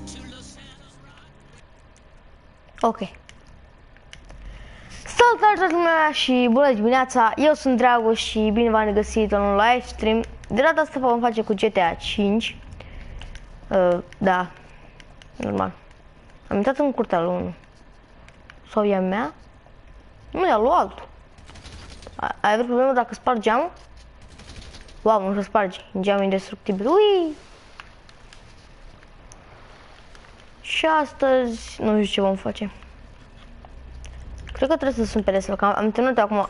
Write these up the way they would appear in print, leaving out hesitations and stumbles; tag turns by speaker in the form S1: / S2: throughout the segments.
S1: Ok. Salutare toată lumea și bună dimineața, eu sunt Dragoș și bine v-am regăsit la un live stream. De data asta vom face cu GTA 5. Da, normal. Am intrat în curtea lui 1. Sau e a mea? Nu, e a lui altul. Ai vreo problemă dacă sparg geamul? Wow, nu se sparge, geamul e indestructibil. Ui! Și astăzi, nu știu ce vom face. Cred că trebuie să sun pe Lester, că am terminat acum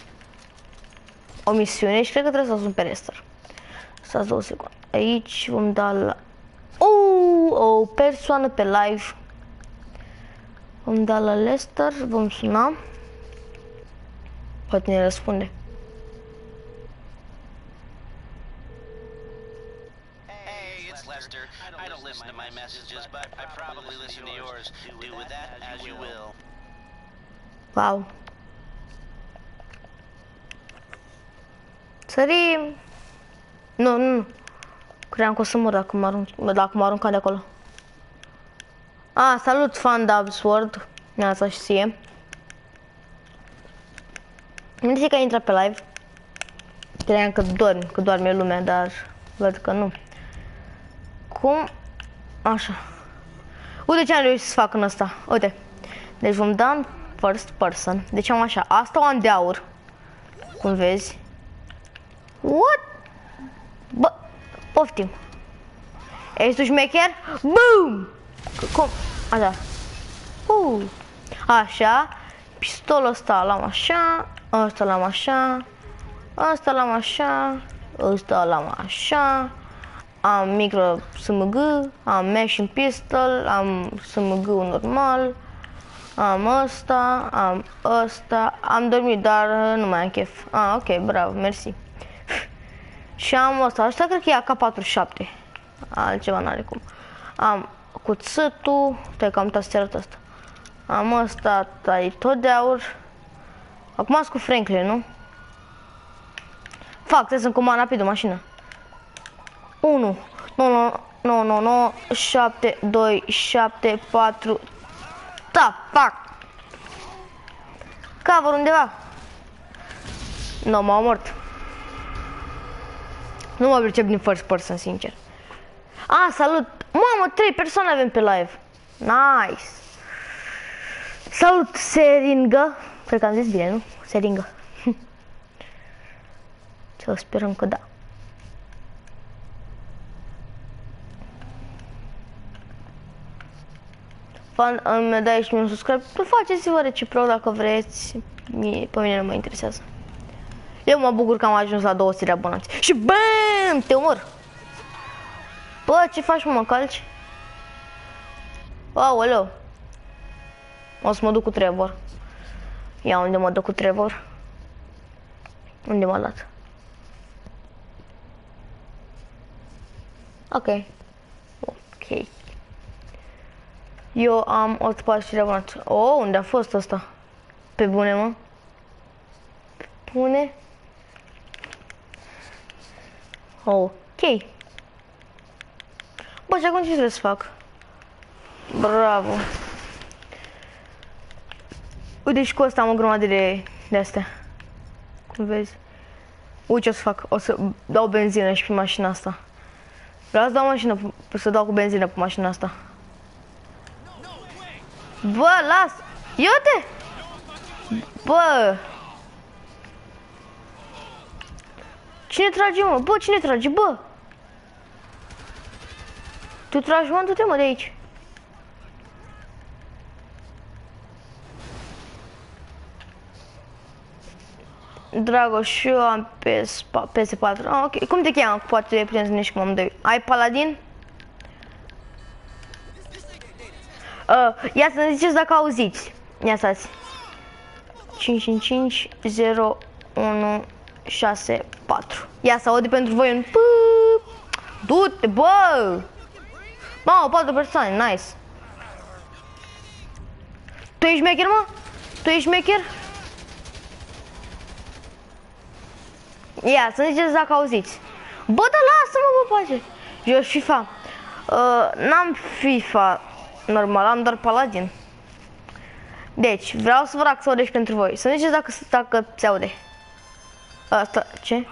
S1: o misiune și cred că trebuie să sun pe Lester. Stați 2 secunde. Aici vom da la... o persoană pe live. Vom da la Lester, vom suna. Poate ne răspunde.
S2: Hey, it's Lester. I don't listen to my messages, but I probably listen to yours. Do with that as you will.
S1: Wow. Sărim. Nu. Cream că o să mor dacă mă arunca de acolo. Salut, Fan Sword. Neața și ție. Nu zic că ai intrat pe live. Cream că dormi, că doarme lumea, dar văd că nu. Cum? Așa. Uite ce am reușit să fac în ăsta. Uite. Deci vom da în first person. Deci am așa. Asta o am de aur. Cum vezi. What? Bă, poftim. Ești tu șmecher? Boom! Cum? Așa. Așa. Pistolul ăsta l-am așa. Ăsta l-am așa. Ăsta l-am așa. Ăsta l-am așa. Am micro SMG. Am machine pistol. Am SMG-ul normal. Am ăsta. Am ăsta. Am dormit, dar nu mai am chef. Ok, bravo, mersi. Și am ăsta. Asta cred că e AK-47. Altceva n-are cum. Am cuțătul. Stai că am uitat să arăt asta. Am ăsta, e tot de aur. Acum sunt cu Franklin, nu? Fac, trebuie să-mi comand rapid o mașină. 1, 9, 7, 2, 7, 4. Da, fac. Cover undeva. Nu, m-au mort. Nu mă pricep din first person, sincer. Salut! Mamă, 3 persoane avem pe live. Nice! Salut, Seringă! Cred că am zis bine, nu? Seringă. Să sperăm că da. Fan, îmi dai și mie un subscribe. Faceți-vă reciproc dacă vreți. Pe mine nu mă interesează. Eu mă bucur că am ajuns la 200 de abonați. Și BAM! Te omor! Bă, ce faci, mă calci? Aoleu! O să mă duc cu Trevor. Ia unde mă duc cu Trevor? Unde m-a dat? Ok. Eu am 140 de abonați. Unde a fost ăsta? Pe bune, mă? Pe bune? Ok. Bă, și acum ce trebuie să fac? Bravo. Uite, și cu ăsta am o grămadă de astea. Cum vezi? Uite ce o să fac. O să dau benzină și pe mașina asta. Vreau să dau mașină, să dau cu benzină pe mașina asta. Bă, las! Ia-te! Bă! Cine trage, mă? Bă, cine trage? Bă! Tu tragi, mă? Du-te, mă, de aici. Dragoș, eu am PS4. Ok. Cum te cheamă? Poate putem să ne și cum am doi. Ai Paladin? Ia să ne ziceți dacă auziți. Ia stați. 555 0 1 6 4. Ia să aude pentru voi un pâp. Du-te, bă! Mamă, 4 persoane, nice. Tu ești șmecher, mă? Tu ești șmecher? Ia, să ne ziceți dacă auziți. Bă, da, lasă-mă, bă, pace. Joci FIFA. N-am FIFA normal, am doar Paladin. Deci, vreau să vă rog să audeți pentru voi. Să-mi ziceți dacă se aude. Asta, ce?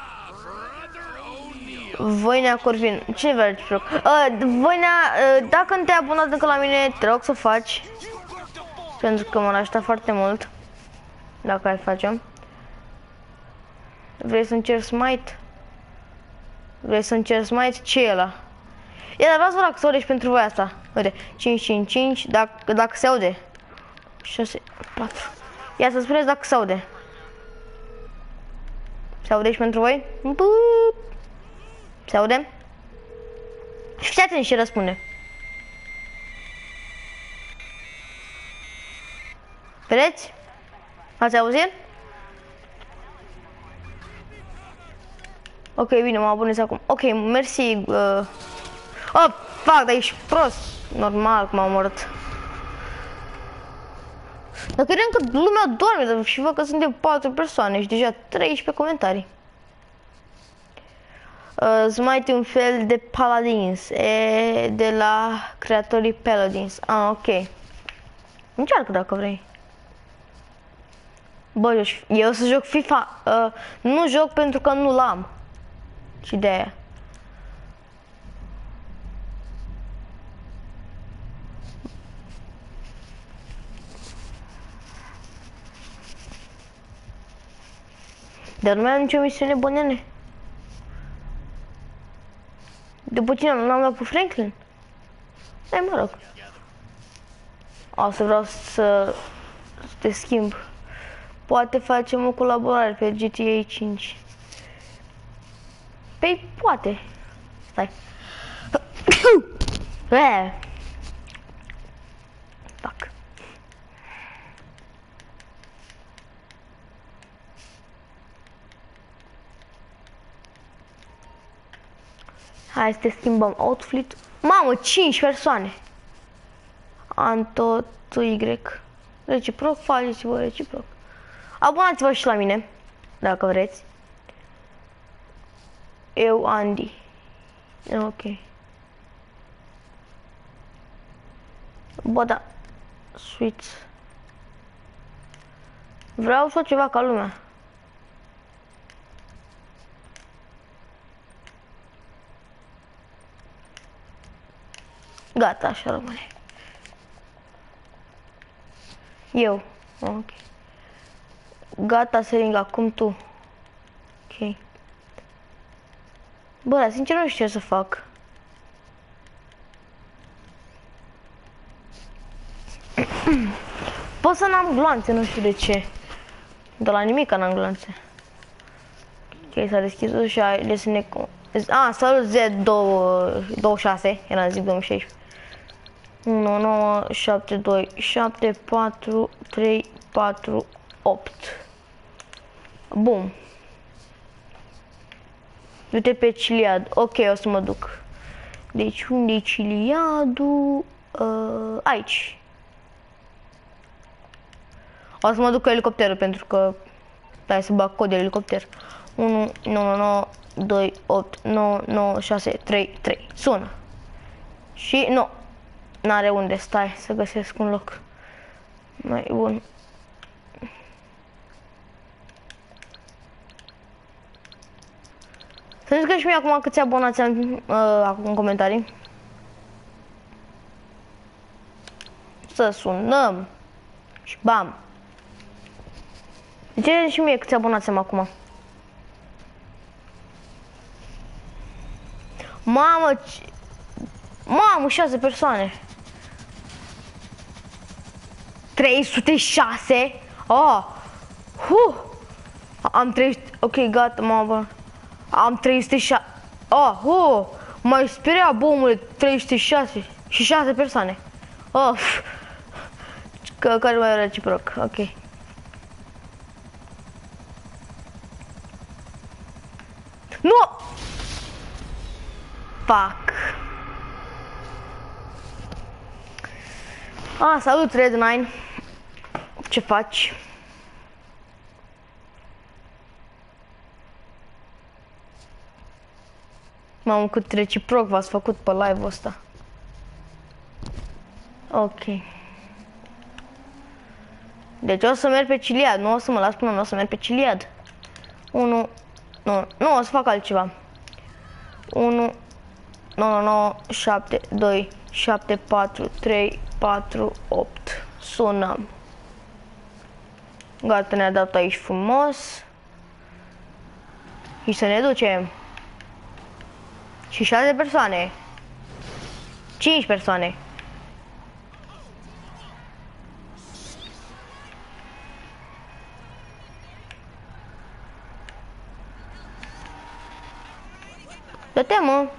S1: Voinea Corvin. Ce vrei, Reciproc? Voinea, dacă nu te-ai abonat încă la mine, te rog să o faci. Pentru că m-ar ajuta foarte mult. Dacă ai face-o. Vrei să încerci Smite? Vrei să încerci Smite? Ce e ăla? Ia, dar vreau să vă rog să audeți pentru voi asta. Uite, 5, 5, 5, dacă se aude. 6, 4. Ia să spuneți dacă se aude. Se aude și pentru voi? Se aude? Și fiți atenți și răspunde. Vedeți? Ați auzit? Ok, bine, mă abonez acum. Ok, mersi. Oh, fac, dar ești prost. Normal că m-am omorât. Dar credeam că lumea doarme și văd că suntem 4 persoane și deja 13 comentarii. Smite un fel de Paladins. E de la creatorii Paladins. Ah, ok. Încearcă dacă vrei. Bă, eu să joc FIFA. Nu joc pentru că nu l-am. Și de aia. Dar nu mai am nicio misiune, bănene. După cine n-am dat pe Franklin? Ei, mă rog. O să vreau să te schimb. Poate facem o colaborare pe GTA 5. Păi, poate. Stai. Fuck. Hai să te schimbăm outfit. Mamă, 5 persoane. Anto, tu Y. Reciproc, faceți-vă reciproc. Abonați-vă și la mine, dacă vreți. Eu, Andy. Ok. Bă, da. Switch. Vreau să fac ceva ca lumea. Gata, așa rămâne. Eu. Ok. Gata, Sering, acum tu. Ok. Bă, dar sincer nu știu ce să fac. Pot să n-am gloanțe, nu știu de ce. De la nimic n-am gloanțe. Ok, s-a deschis și desene... salut Z26, era zic 2016. 1, 9, 7, 2, 7, 4, 3, 4, 8. Bum. Du-te pe Ciliad. Ok, o să mă duc. Deci unde e Ciliadul? Aici. O să mă duc cu elicopterul pentru că... Hai să bag cod de elicopter. 1, 9, 9, 2, 8, 9, 9, 6, 3, 3. Sună. Și nu. N-are unde. Stai să găsesc un loc mai bun. Să zic și mie acum câți abonați am acum în comentarii. Să sunăm. Și bam. Ziceți și mie câți abonați am acum. Mamă, mamă, 6 persoane. 306. Oh. Am 300. Ok, gata, mamă. Am 306. Oh, mai speria bomule 306 și 6 persoane. Oh. Care mai era reciproc. Ok. Nu! Fuck. Salut, Red9. Ce faci? Mamă, cât reciproc v-ați făcut pe live-ul ăsta. Ok. Deci o să merg pe Ciliad, nu o să mă las până, nu o să merg pe Ciliad. 1, nu, o să fac altceva. 1, 9, 7, 2, 7, 4, 3, 4, 8. Sunăm. Gata, ne-a dat aici frumos. Și să ne ducem. Și 6 persoane. 5 persoane. Dă-te, mă.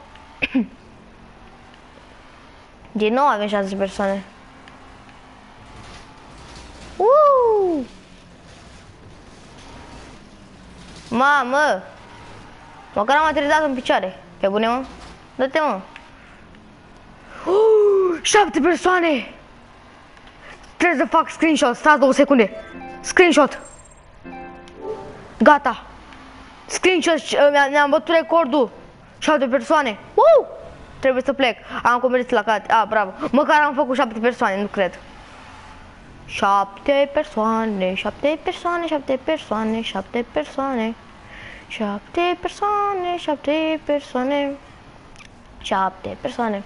S1: Din nou avem 6 persoane. Mamă! Măcar am aterizat în picioare. Pe bune, mă? Dă-te, mă. 7 persoane! Trebuie să fac screenshot. Stați 2 secunde. Screenshot. Gata. Screenshot. Ne-am bătut recordul. 7 persoane. Trebuie să plec. Am comerț la cat. Bravo. Măcar am făcut 7 persoane, nu cred. 7 persoane, 7 persoane, 7 persoane, 7 persoane. 7 persoane, 7 persoane. 7 persoane.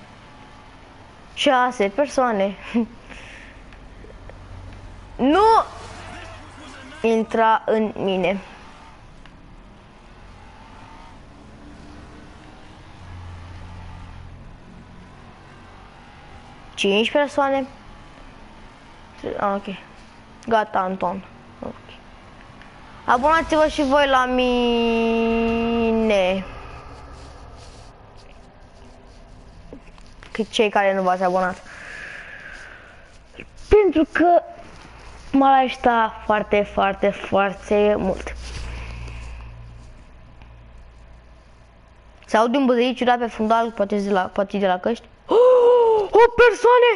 S1: 6 persoane. Nu intra în mine. Cinci persoane. Ok. Gata, Anton. Ok. Abonați-vă și voi la mine. Cei care nu v-ați abonat. Pentru că m-ar ajuta foarte, foarte, foarte mult. Se aude un băzăit ciudat pe fundal, poate de la căști. O persoane!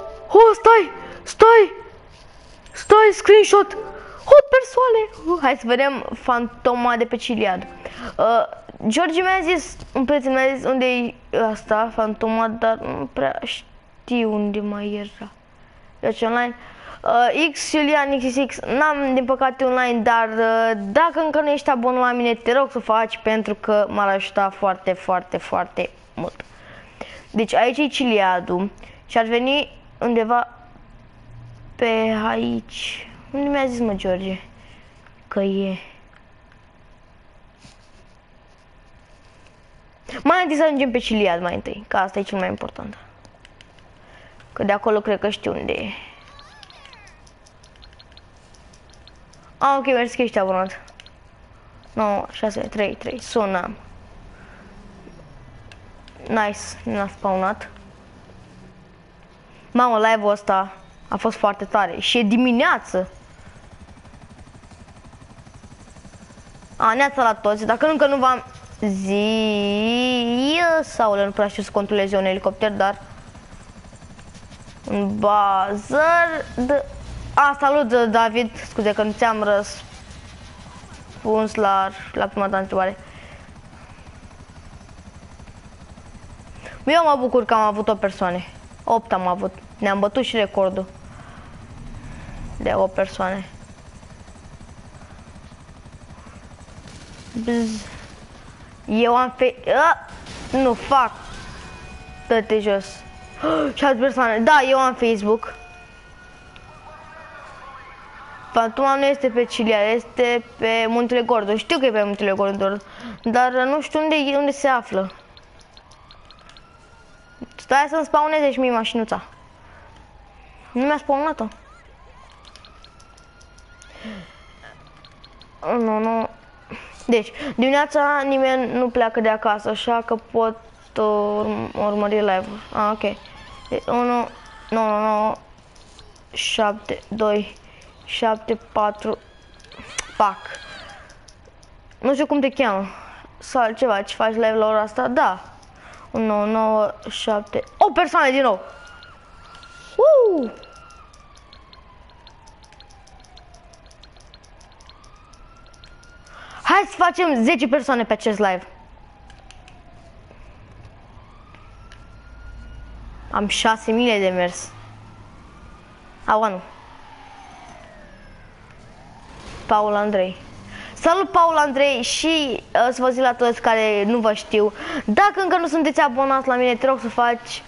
S1: Stai, screenshot! 8 persoane! Hai să vedem fantoma de pe Ciliad. George mi-a zis, un prieten mi-a zis unde e asta, fantoma, dar nu prea știu unde mai era. Deci online. X Julian XXX, n-am din păcate online, dar dacă încă nu ești abonat la mine, te rog să faci pentru că m-ar ajuta foarte, foarte, foarte mult. Deci aici e Ciliadul și ar veni undeva pe aici. Unde mi-a zis, mă, George? Că e. Mai întâi să ajungem pe Ciliad, mai întâi, că asta e cel mai important. Că de acolo cred că știu unde e. Ok, mersi că ești abonat. 9, 6, 3, 3, sunam. Nice, ne-a spawnat. Mamă, live-ul ăsta a fost foarte tare și e dimineață. Neața la toți, dacă încă nu v-am zis, sau nu prea știu să controlez eu un elicopter, dar un bazar de... salut, David, scuze că nu ți-am răspuns la prima ta întrebare. Eu mă bucur că am avut 8 persoane. 8 am avut. Ne-am bătut și recordul de 8 persoane. Bzz. Eu am nu fac. Dă-te jos. 6 persoane. Da, eu am Facebook. Fantoma nu este pe Ciliad, este pe Muntele Gordo. Știu că e pe Muntele Gordo, dar nu știu unde se află. Stai să-mi spawneze și mie mașinuța. Nu mi-a spawnat-o. Nu. Deci, dimineața nimeni nu pleacă de acasă, așa că pot urmări live-ul. Ok. Deci, 1, 9, 7, 2, 7, 4. Fuck. Nu știu cum te cheamă. Sau altceva, ce faci live la ora asta? Da. 1, 9, 7. O persoană din nou. Hai să facem 10 persoane pe acest live. Am 6 mile de mers. Aua, nu. Paul Andrei. Salut, Paul Andrei, și să vă zic la toți care nu vă știu, dacă încă nu sunteți abonați la mine, te rog să faci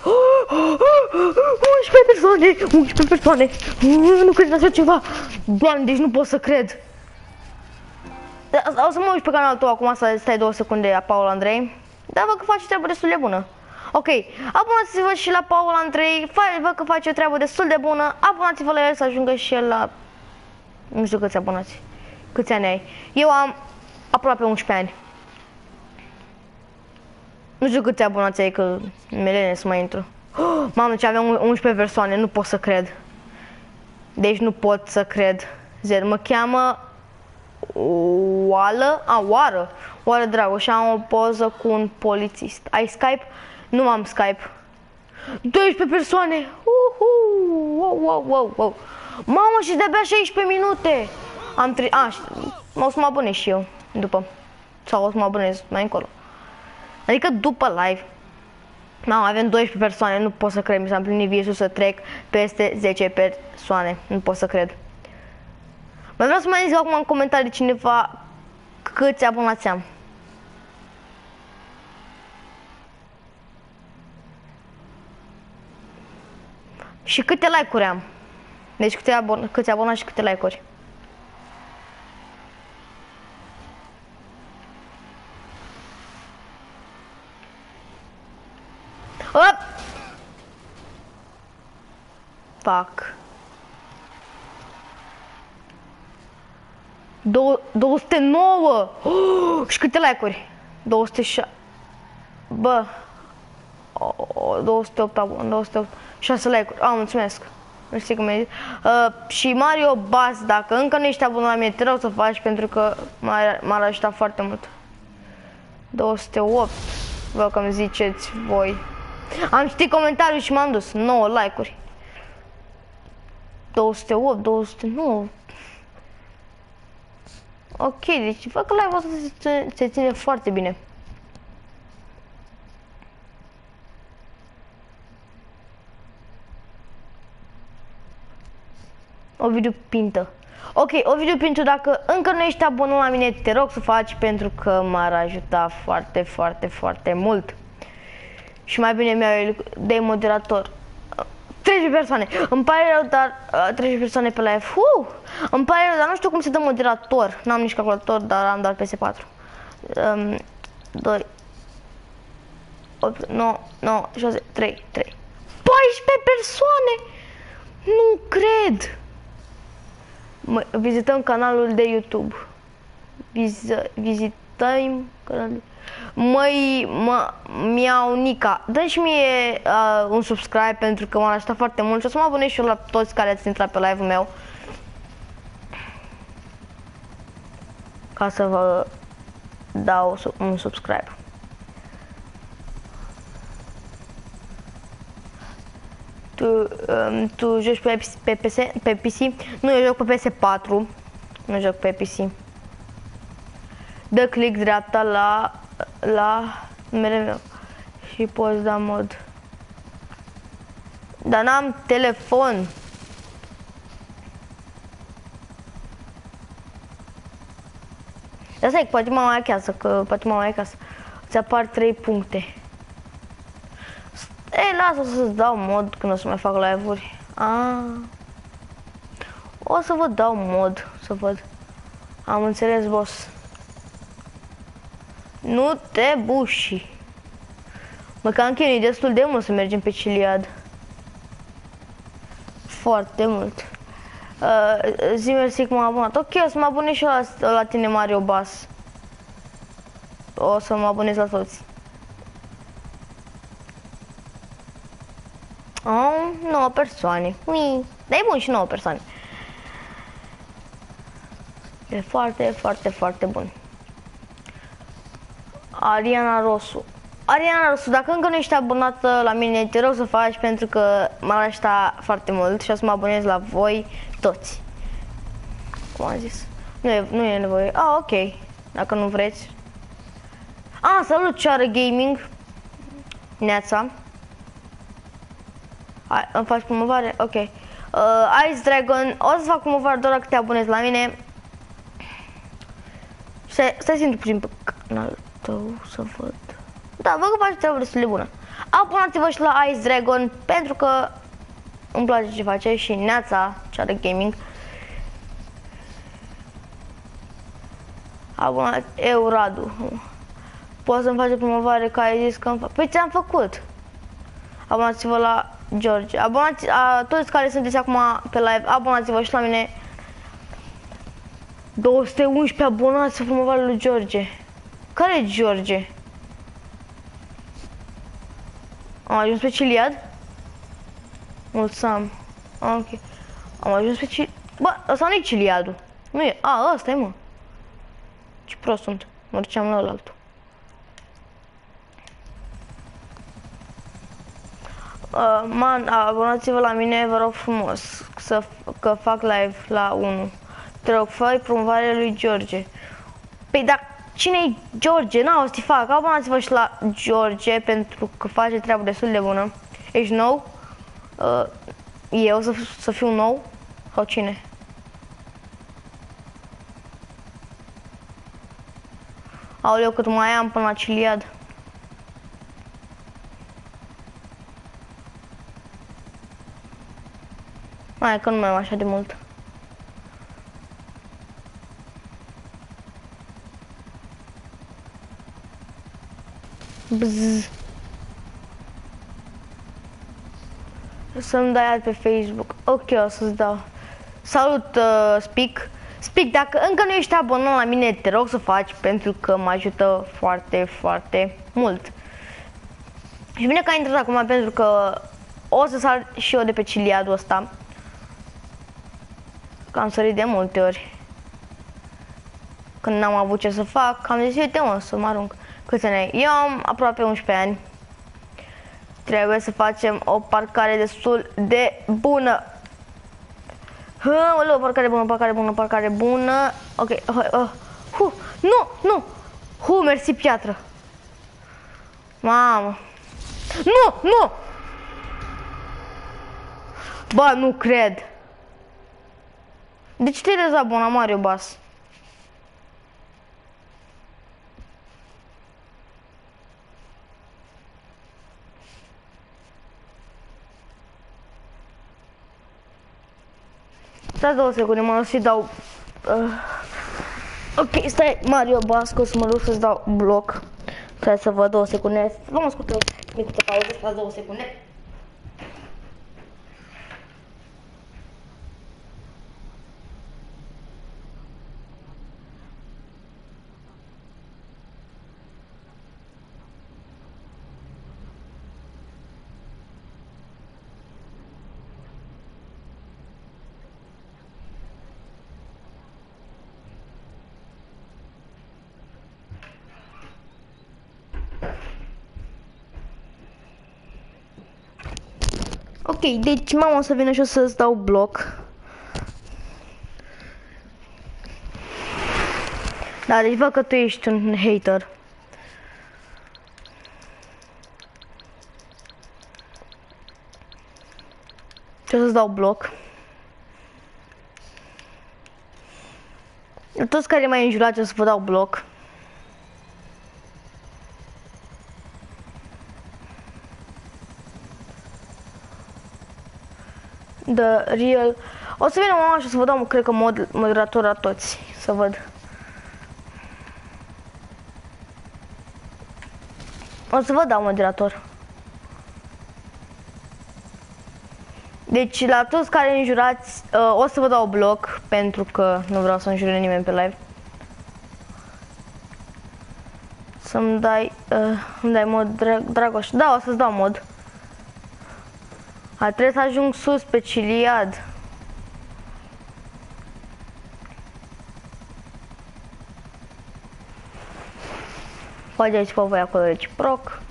S1: 11 persoane, 11 persoane, nu cred așa ceva, Doamne, deci nu pot să cred. O să mă uit pe canalul tău acum, să stai 2 secunde, Paul Andrei, dar văd că faci o treabă destul de bună. Ok, abonați-vă și la Paul Andrei, văd că face o treabă destul de bună, abonați-vă la el să ajungă și el la, nu știu câți abonați. Câți ani ai? Eu am aproape 11 ani. Nu știu câți abonați ai, că milene să mai intru. Mamă, ce aveam 11 persoane, nu pot să cred. Deci nu pot să cred. Zer, mă cheamă Oală? Oară Drago, și am o poză cu un polițist. Ai Skype? Nu am Skype. 12 persoane! Wow. Mamă, și de-abia 16 minute! O să mă abonez și eu după. Sau o să mă abonez mai încolo. Adică după live. Mamă, avem 12 persoane, nu pot să cred. Mi s-a împlinit visul să trec peste 10 persoane. Nu pot să cred. Mai vreau să mai zic acum în comentarii cineva câți abonați am. Și câte like-uri am. Deci câți abonați și câte like-uri. Fuck. 209! Și câte like-uri? 206. Bă. 208. 6 like-uri. Mulțumesc. Nu știu cum e. Și Mario Bas, dacă încă nu ești abonat la mine, te rog să faci, pentru că m-ar ajuta foarte mult. 208. Vă că îmi ziceți voi. Am citit comentariul și m-am dus. 9 like-uri. 208, 209. Ok, deci văd că live-ul ăsta se ține foarte bine. Ovidiu Pintă. Ok, Ovidiu Pintă, dacă încă nu ești abonat la mine, te rog să faci, pentru că m-ar ajuta foarte mult. Și mai bine mi-au de moderator. 13 persoane. Îmi pare rău, dar 13 persoane pe live. Îmi pare rău, dar nu știu cum se dă moderator. N-am nici calculator, dar am doar PS4. 2 8 9 6 3 14 persoane. Nu cred. Vizităm canalul de YouTube. Vizităm canalul. Miau Nica, dă și mie un subscribe, pentru că m-ar ajuta foarte mult și o să mă abonez și eu la toți care ați intrat pe live-ul meu, ca să vă dau un subscribe. Tu joci pe PC? Nu, eu joc pe PS4. Nu joc pe PC. Dă click dreapta la numele meu și poți da mod. Dar n-am telefon. Asta e, poate mă mai acasă, că poate mă mai acasă. Îți apar 3 puncte. Ei, lasă să-ți dau mod când o să mai fac live-uri. O să vă dau mod, să văd. Am înțeles, boss. Nu te buși. Mă cam chinuit destul de mult să mergem pe Ciliad. Foarte mult. Zi mersi că m-am abonat. Ok, o să mă abonez și eu la tine, Mario Bas. O să mă abonez la toți. 9 persoane. Dar e bun și 9 persoane. E foarte bun. Ariana Rosu, dacă încă nu ești abonată la mine, te rog să faci, pentru că m-ar ajuta foarte mult și o să mă abonez la voi toți. Cum am zis? Nu e nevoie. Ok. Dacă nu vreți. Salut, Ceară Gaming. Neața. Hai, îmi faci promovare? Ok. Ice Dragon, o să fac promovare doar dacă te abonezi la mine. Stai să intru puțin pe canalul tău să văd. Da, văd că faci treabă destul de bună. Abonați-vă și la Ice Dragon pentru că îmi place ce face și Neața, cea de gaming. Abonați, Radu. Poți să-mi faci promovare că ai zis că îmi fac. Păi ți-am făcut. Abonați-vă la George. Abonați, toți care sunteți acum pe live, abonați-vă și la mine. 211 abonați pe promovarea lui George. Care e George? Am ajuns pe Ciliad? Mulțumim. Ok. Am ajuns pe Ciliad. Bă, ăsta nu e Ciliadul. Nu e. Ăsta e, mă. Ce prost sunt. Mă duceam la ălaltul. Man, abonați-vă la mine, vă rog frumos, că fac live la 1. Te rog, fă promovarea lui George. Păi, dar cine e George? N-au să-i fac. Abonați-vă și la George pentru că face treabă destul de bună. Ești nou? Eu să fiu nou? Sau cine? Aoleu, cât mai am până la Ciliad. Hai că nu mai am așa de mult. Bzz. Să-mi dai ad pe Facebook. Ok, o să-ți dau. Salut, Speak. Speak, dacă încă nu ești abonat la mine, te rog să faci pentru că mă ajută foarte, foarte mult. Și bine că ai intrat acum pentru că o să sar și eu de pe Ciliadul ăsta. Că am sărit de multe ori. Când n-am avut ce să fac, am zis, uite mă, să mă arunc. Câți ani ai? Eu am aproape 11 ani. Trebuie să facem o parcare destul de bună. Oleu, parcare bună, parcare bună, parcare bună. Ok, nu! Mersi, piatră. Mamă. Nu! Bă, nu cred. De ce te-ai dezabonat, Mario Bas? Stai 2 secunde, mă să-i dau... Ok, stai, Mario Basco, să mă duc să-ți dau bloc. Stai să văd 2 secunde. Vă mă scurt o micuță pauză, stai 2 secunde. Ok, deci mama o să vină și o să-ți dau bloc. Da, deci văd că tu ești un hater. Și o să-ți dau bloc. Toți care m-ai înjurat o să vă dau bloc. The Real. O să vină mama și o să vă dau, cred că, moderator la toți. Să văd. O să vă dau moderator. Deci, la toți care înjurați, o să vă dau bloc, pentru că nu vreau să înjure nimeni pe live. Să-mi dai, îmi dai mod Dragoș. Da, o să-ți dau mod. Trebuie să ajung sus pe Ciliad. Faceți pe voi acolo reciproc.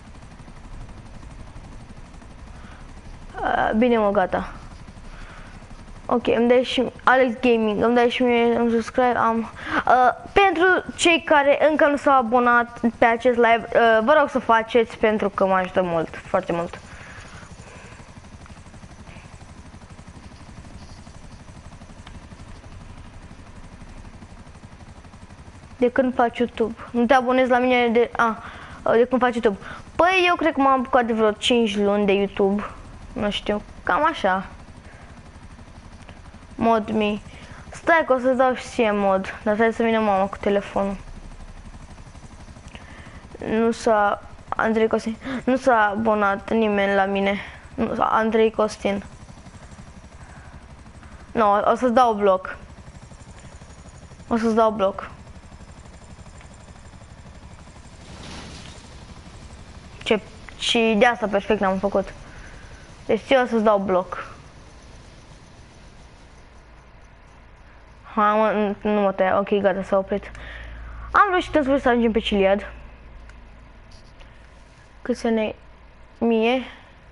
S1: Bine mă, gata. Ok, îmi dai și Alex Gaming, îmi dai și mie un subscribe, pentru cei care încă nu s-au abonat pe acest live, vă rog să faceți pentru că mă ajută mult, foarte mult. De când faci YouTube? Nu te abonezi la mine de când faci YouTube? Păi eu cred că m-am apucat de vreo 5 luni de YouTube. Nu știu, cam așa. Mod me. Stai că o să-ți dau și ție mod, dar trebuie să vină mama cu telefonul. Andrei Costin. Nu s-a abonat nimeni la mine. Nu, Andrei Costin. Nu, o să-ți dau bloc. O să-ți dau bloc. Și de asta perfect n-am făcut. Deci eu o să-ți dau bloc. Nu mă tăia, ok, gata, s-a oprit. Am reușit în sfârșit să ajungem pe Ciliad. Cât să ne... Mie.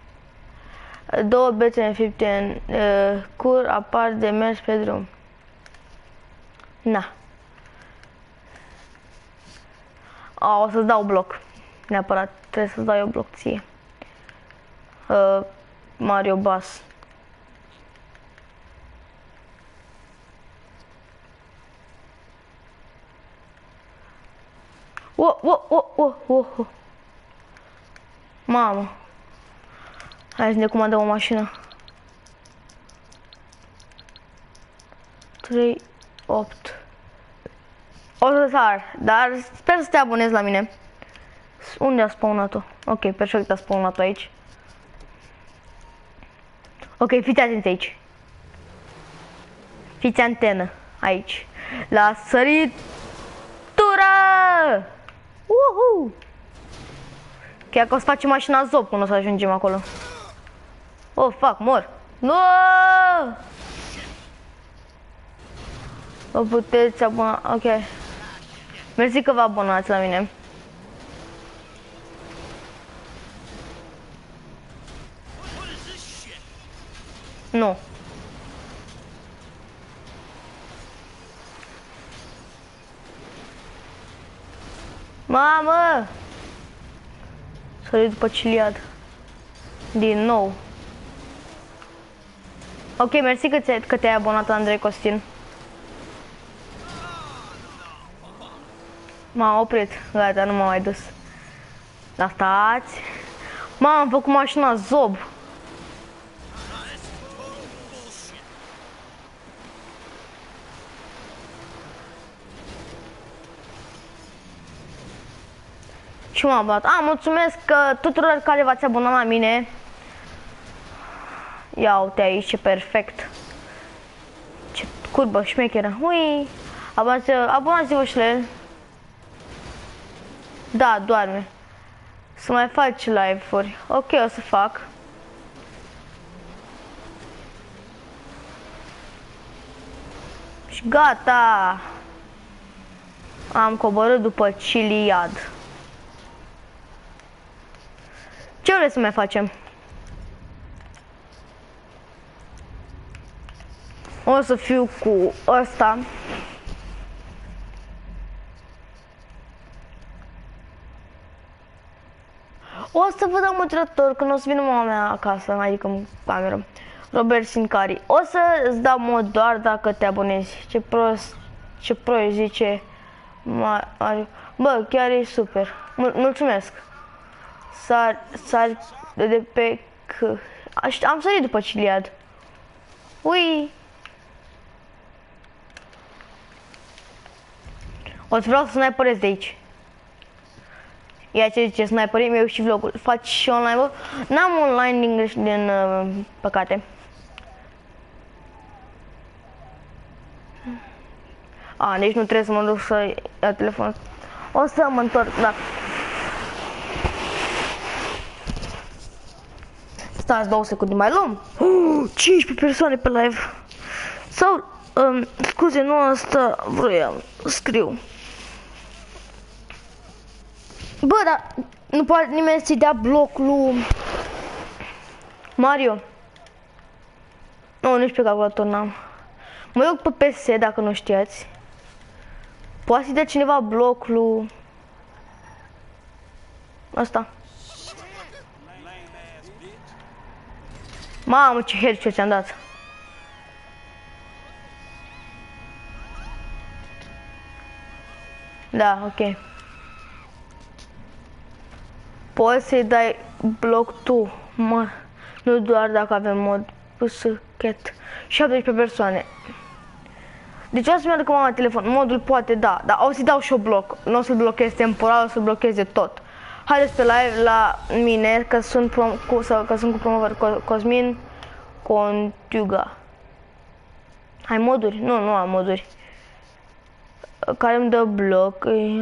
S1: 2 bețe înfipte în cur apar de mers pe drum. Na. O să-ți dau bloc. Neapărat, trebuie să-ți dau eu bloc ție. Mario Bas. Mamă. Hai să ne comandăm o mașină. 3, 8. O să sar, dar sper să te abonezi la mine. Unde a spawnat-o? Ok, perfect, a spawnat-o aici. Ok, fiți atenți aici. Fiți antenă aici. La săritură! Uhu! Chiar că o să facem mașina zop până o să ajungem acolo. Oh, fuck, mor. No! Vă puteți abona. Ok. Mersi că vă abonați la mine. Nu. Mamă! Sări după Ciliad. Din nou. Ok, mersi că te-ai abonat, Andrei Costin. M-a oprit. Gata, nu m-a mai dus. Dar stați. Am făcut mașina zob. Și m-am abonat. Mulțumesc tuturor care v-ați abonat la mine. Ia uite aici, ce perfect. Ce curbă șmecheră. Ui! Abonați-vă și la el. Da, doarme. Să mai faci live-uri. Ok, o să fac. Și gata. Am coborât după Ciliad. Ce vreți să mai facem? O să fiu cu ăsta. O să vă dau moderator când o să vină mama mea acasă, adică în cameră. Robert Sincari. O să îți dau mod doar dacă te abonezi. Ce prost zice Mario. Bă, chiar e super. Mulțumesc. Sar de pe am sărit după Ciliad. Ui. O să vreau să sniperez de aici. Ia ce zice sniperii, mi-au și vlogul. Faci și online, bă? N-am online din păcate. Deci nu trebuie să mă duc să iau telefon. O să mă întorc, da. Stați 2 secunde, mai luăm. 15 persoane pe live. Sau, scuze, nu asta vroiam, scriu. Bă, dar nu poate nimeni să-i dea bloc lui Mario. Nu, nici pe calculator n-am. Mă duc pe PS, dacă nu știați. Poate să-i dea cineva bloc lui asta. Mamă, ce headshot ți-am dat. Da, ok. Poți să-i dai bloc tu, mă. Nu doar dacă avem mod cat. 17 persoane. Deci o să-mi aduc mama telefon. Modul poate, da. Dar o să-i dau și o bloc. Nu o să-l blochez temporal, o să-l blochez de tot. Haideți pe live la mine, că sunt cu promovări Cosmin Contuga. Ai moduri? Nu, nu am moduri. Care îmi dă bloc.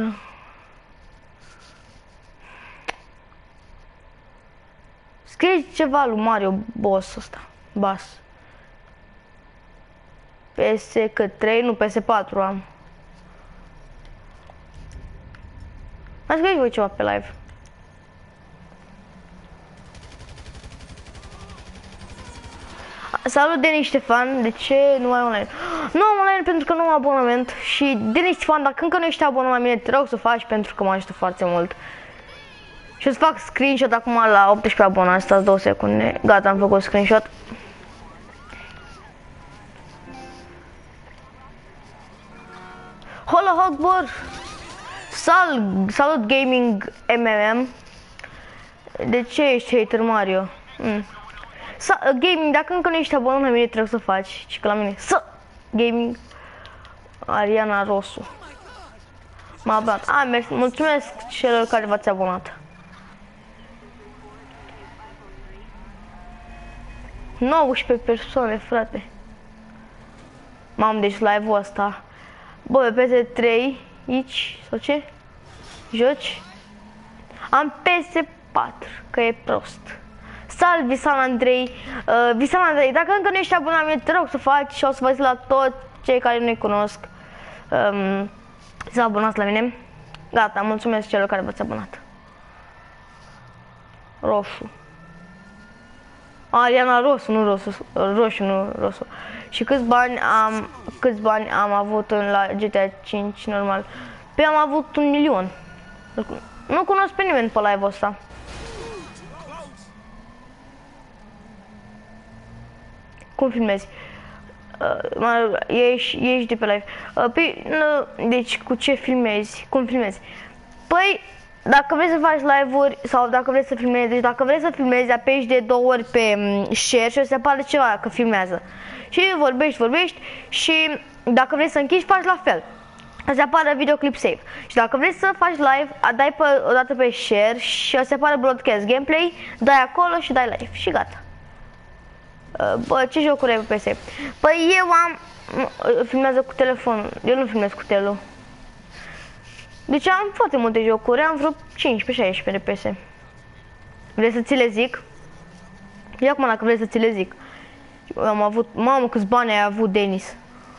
S1: Scrie ceva lui Mario Boss ăsta. Bas. PS3, nu, PS4 am. Mai scrieți voi ceva pe live. Salut Denis Ștefan, de ce nu ai online? Nu am online pentru că nu am abonament. Și Denis Ștefan, dacă încă nu ești abonat la mine, te rog să o faci pentru că mă ajută foarte mult. Și o să fac screenshot acum la 18 abonați, stați 2 secunde. Gata, am făcut screenshot. Hola Hogbor! Salut Gaming MMM. De ce ești hater Mario? Gaming, dacă încă nu ești abonat la mine, trebuie să faci. Și că la mine, Gaming Ariana Rosu. M-a abonat. Mulțumesc celor care v-ați abonat. 19 persoane, frate. Mamă, deci live-ul ăsta. Bă, PS3 aici, sau ce? Joci? Am PS4, că e prost. Salut, Visan Andrei. Visan Andrei, dacă încă nu ești abonat la mine, te rog să faci și o să vă zic la toți cei care nu-i cunosc să abonați la mine. Gata, mulțumesc celor care v-ați abonat. Roșu. Ariana Rosu, nu Rosu, roșu, nu Rosu. Și câți bani am avut la GTA 5 normal? Pe am avut 1 milion. Nu cunosc pe nimeni pe live-ul ăsta. Cum filmezi? Ești de pe live. Deci cu ce filmezi? Cum filmezi? Păi, dacă vrei să faci live-uri sau dacă vrei să filmezi, deci dacă vrei să filmezi, apeși de 2 ori pe share și o să apare ceva că filmează. Și vorbești și dacă vrei să închizi, faci la fel. O să apară videoclip save. Și dacă vrei să faci live, dai o dată pe share și o să apară broadcast gameplay, dai acolo și dai live și gata. Bă, ce jocuri ai pe PS? Păi eu filmează cu telefonul, eu nu filmez cu telul. Deci am foarte multe jocuri, am vreo 15-16 de PS. Vrei să ți le zic? Ia acum dacă vrei să ți le zic. Am avut, mamă câți bani ai avut, Denis.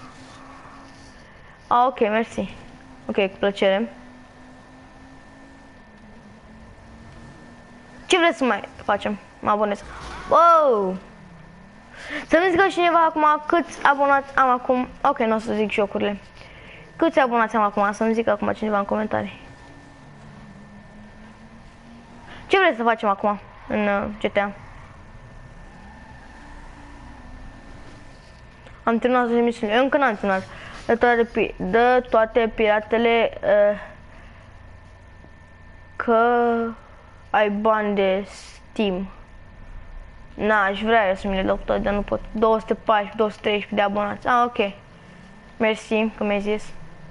S1: Ok, mersi. Ok, cu plăcere. Ce vreți să mai facem? Mă abonez. Wow! Să-mi zică cineva acum câți abonați am acum. Ok, nu o să zic jocurile. Câți abonați am acum? Să-mi zică acum cineva în comentarii. Ce vreți să facem acum în GTA? Am terminat toate emisiunile. Eu încă n-am terminat. Dă toate piratele că ai bani de Steam. Na, aș vrea eu să mi le dau toate, dar nu pot. 214, 213 de abonați. Ah, ok. Mersi că mi-ai zis.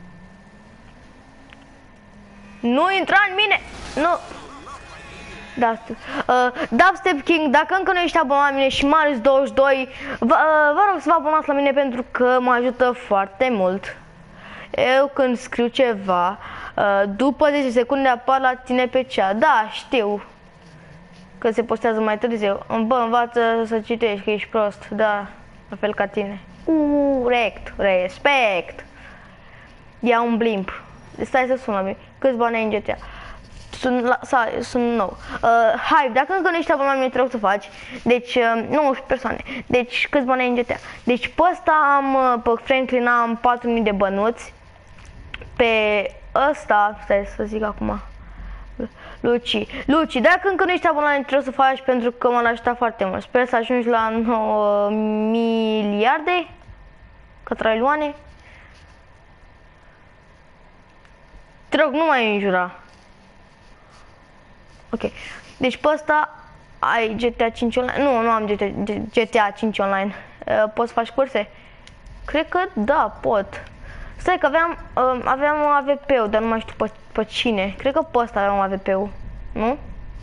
S1: Nu intra în mine! Nu! Da, Dubstep King, dacă încă nu ești abonat la mine și Marius22, vă rog să vă abonați la mine pentru că mă ajută foarte mult. Eu când scriu ceva, după 10 secunde apar la tine pe chat. Da, știu că se postează mai târziu. Bă, învață să citești, că ești prost. Da, la fel ca tine. Respect. Ia un blimp. Stai să sun la mine. Câți bani ai în GTA? Sunt nou. Hive, dacă încă nu ești abonat la mine, te rog să faci. Deci, 19 persoane. Deci, câți bani ai în GTA? Deci, pe ăsta am, pe Franklin am 4000 de bănuți. Pe ăsta, stai să zic acum. Luci, dacă încă nu ești abonat la mine, trebuie să faci pentru că m-a ajutat foarte mult. Sper să ajungi la 9 miliarde, că trilioane. Te rog, nu mai înjura. Ok. Deci pe ăsta ai GTA 5 online? Nu am GTA 5 online. Poți să faci curse? Cred că da, pot. Stai că aveam un AVP-ul, dar nu mai știu pe cine. Cred că pe ăsta aveam AVP-ul. Nu?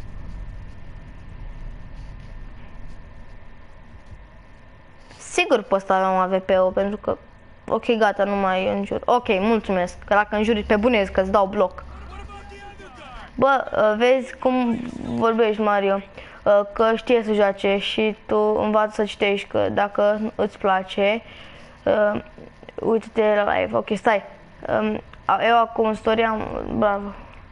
S1: Sigur pe ăsta aveam AVP-ul, pentru că... Ok, gata, nu mai înjur. Ok, mulțumesc, că dacă înjuri pe bune că îți dau bloc. Bă, vezi cum vorbești, Mario, că știe să joace și tu învață să citești, că dacă îți place, uite-te la live. Ok, stai. Eu acum în story am... Bravo.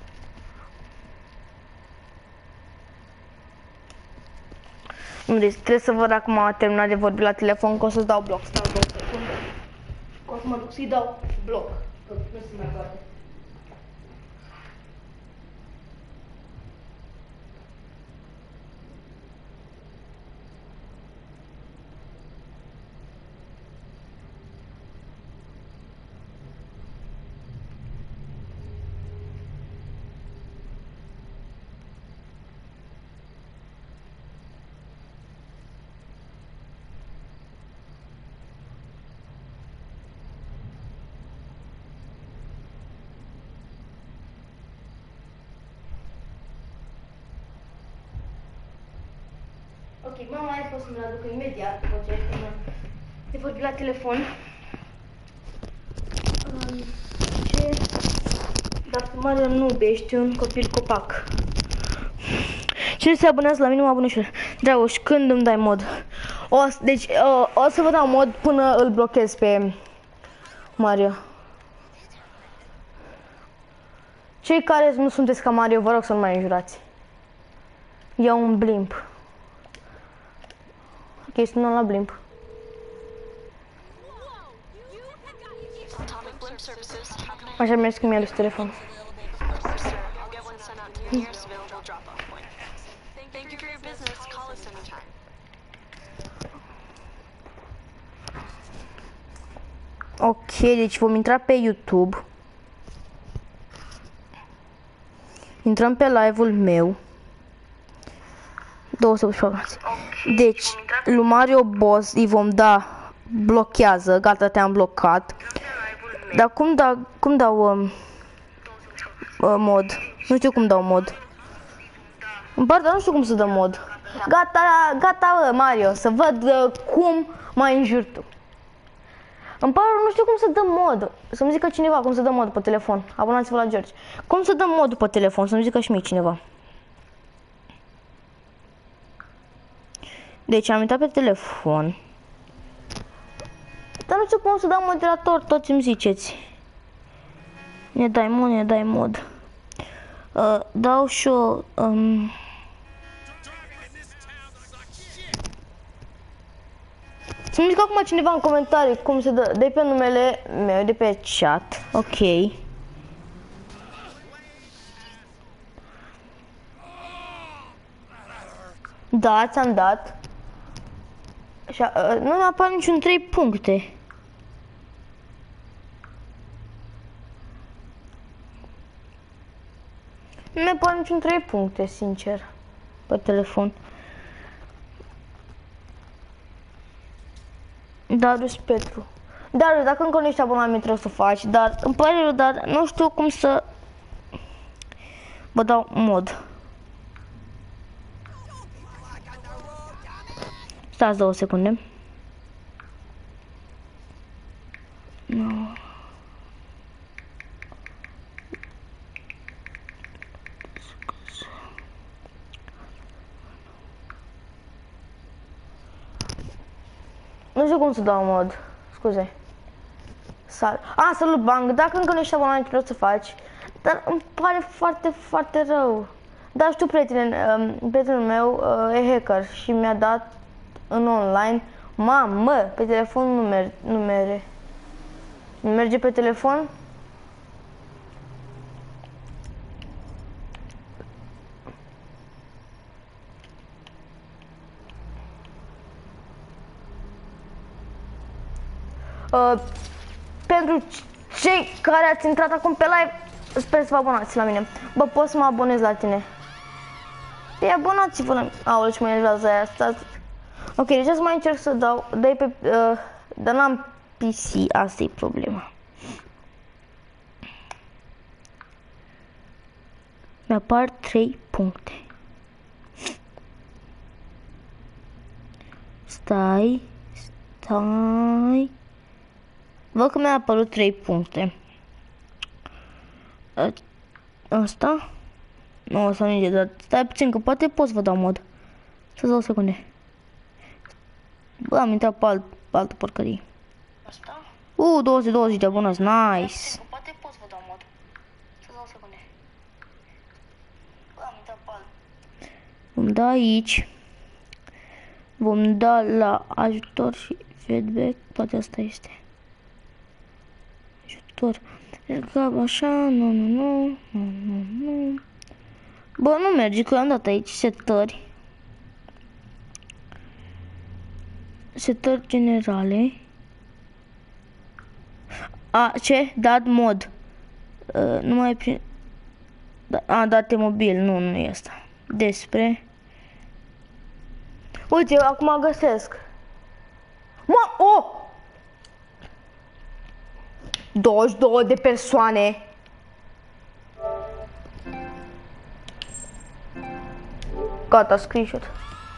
S1: Nu, deci trebuie să văd acum am terminat de vorbit la telefon, că o să-ți dau bloc. Stai 2 secunde. O să mă duc să-i dau bloc. Că nu se mai poate. Ok, mama mai pot să-mi aduc imediat, după ce te vorbi la telefon. Ce? Dacă Mario Noob, ești un copil copac. Cine se abonează la mine, mă abonez și eu. Dragoș, când îmi dai mod? Deci, o să vă dau mod până îl blochez pe Mario. Cei care nu sunteți ca Mario, vă rog să nu mai înjurați. E un blimp. Ok, sună la blimp. Așa mi-a scris el telefon. Ok, deci vom intra pe YouTube. Intrăm pe live-ul meu. 218. Deci, lui Mario Boss îi vom da blochează, gata, te-am blocat. Dar cum dau mod? Nu știu cum dau mod. În parte, nu știu cum să dăm mod. Gata, Mario, să văd cum mai înjuri tu. Îmi pare, nu știu cum să dăm mod. Să-mi zică cineva cum să dăm mod pe telefon. Abonați-vă la George. Cum să dăm mod pe telefon? Să-mi zică și mie cineva. Deci am intrat pe telefon. Dar nu știu cum să dau moderator, toți îmi ziceți. Ne dai mod. Dau și eu... Să-mi zic acum cineva în comentarii cum se dă, de pe numele meu, de pe chat, ok. Da, ți-am dat. Și, nu mi apar niciun 3 puncte. Nu mi apar niciun 3 puncte, sincer, pe telefon. Darius Petru. Darius, dacă încă nu ești abonat, mi trebuie să faci, dar îmi pare rău, dar nu știu cum să vă dau mod. Stați 2 secunde. No. Nu știu cum să dau mod. Scuze. Salut Bang. Dacă încă nu ești abonat, vreau să faci. Dar îmi pare foarte, foarte rău. Dar știu, prietenul meu e hacker și mi-a dat în online. Mamă, pe telefon nu merge. Nu merge pe telefon? Pentru cei care ați intrat acum pe live, Sper să vă abonați la mine. Bă, pot să mă abonez la tine. Păi abonați-vă la mine. Aoleu, ce mă enervează aia. Stați. Ok, deci să mai încerc să dau. Dai pe... dar n-am PC, asta e problema. Mi-apar 3 puncte. Stai. Văd că mi-a apărut 3 puncte. Asta? Nu, asta nu e, dar stai puțin, că poate pot să vă dau mod. Să dau secunde. Bă, am intrat pe altă porcărie. Asta? 220 de abonați, nice. Poate pot să vă dau mod. Să dau secunde. Bă, am intrat pe altă. Vom da aici. Vom da la ajutor și feedback, poate asta este. Ajutor. Așa, nu. Bă, nu merge, că am dat aici setări. Setări generale. Ce? Dat mod. Nu mai prin... date mobil, nu e asta. Despre... Uite, eu acum găsesc. Mă, 22 de persoane. Gata, screenshot.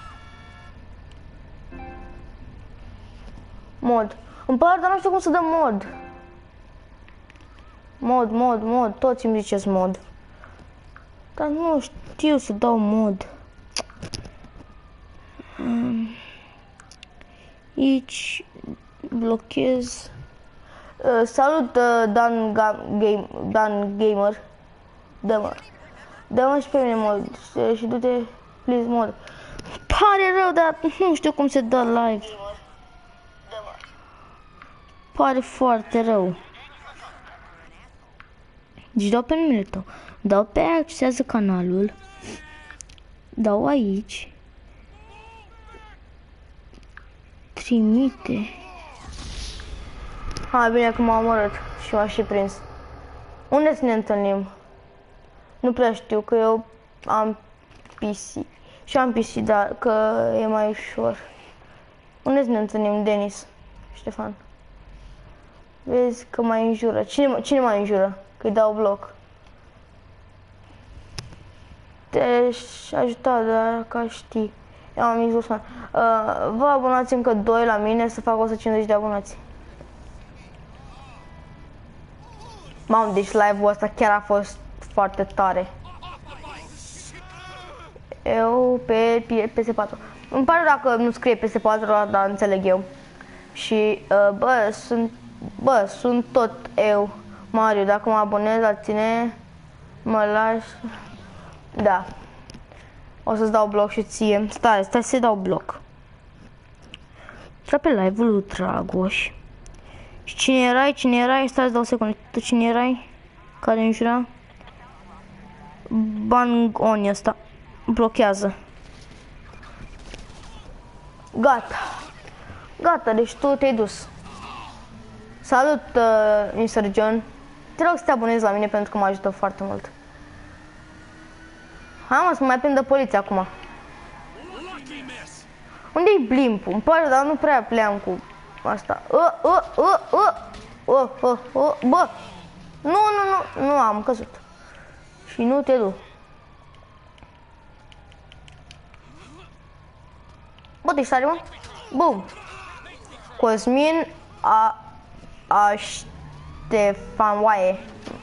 S1: Mod. Îmi pare, dar nu știu cum să dăm mod. Mod. Toți îmi ziceți mod. Dar nu știu să dau mod. Aici blochez. Salut, Dan Gamer. Dă-mă și pe mine mod. Și du-te, please, mod. Pare rău, dar nu știu cum se dă live. Pare foarte rău. Deci dau pe numele tău. Dau pe accesează canalul. Dau aici. Trimite. Hai, bine că m-a omorât și m-a și prins. Unde să ne întâlnim? Nu prea știu, că eu am PC. Și am PC, dar că e mai ușor. Unde să ne întâlnim, Denis? Ștefan. Vezi că mai înjură. Cine mai înjură? Că-i dau bloc. Te-aș ajuta, dar ca știi. Eu am zis vă abonați încă 2 la mine să fac 150 de abonați. Mamă, deci live-ul ăsta chiar a fost foarte tare. Eu pe PS4. Îmi pare dacă nu scrie PS4, dar înțeleg eu. Și sunt tot eu, Mario. Dacă mă abonez la tine, mă lași. Da. O să-ți dau bloc și ție. Stai să-i dau bloc. Stai pe live-ul lui Dragoș. Și cine erai? Stai să dau secunde. Tu cine erai? Care înjura? Bangoni ăsta. Blochează. Gata, deci tu te-ai dus. Salut, Mr. John. Te rog să te abonezi la mine pentru că mă ajută foarte mult. Hai mă, să mai prindă poliția acum. Unde-i blimpul? Îmi pare, dar nu prea pleam cu asta. Bă! Nu am căzut. Și nu te du. Bă, deci tare, mă. Bum. Cosmin Ștefan Oaie.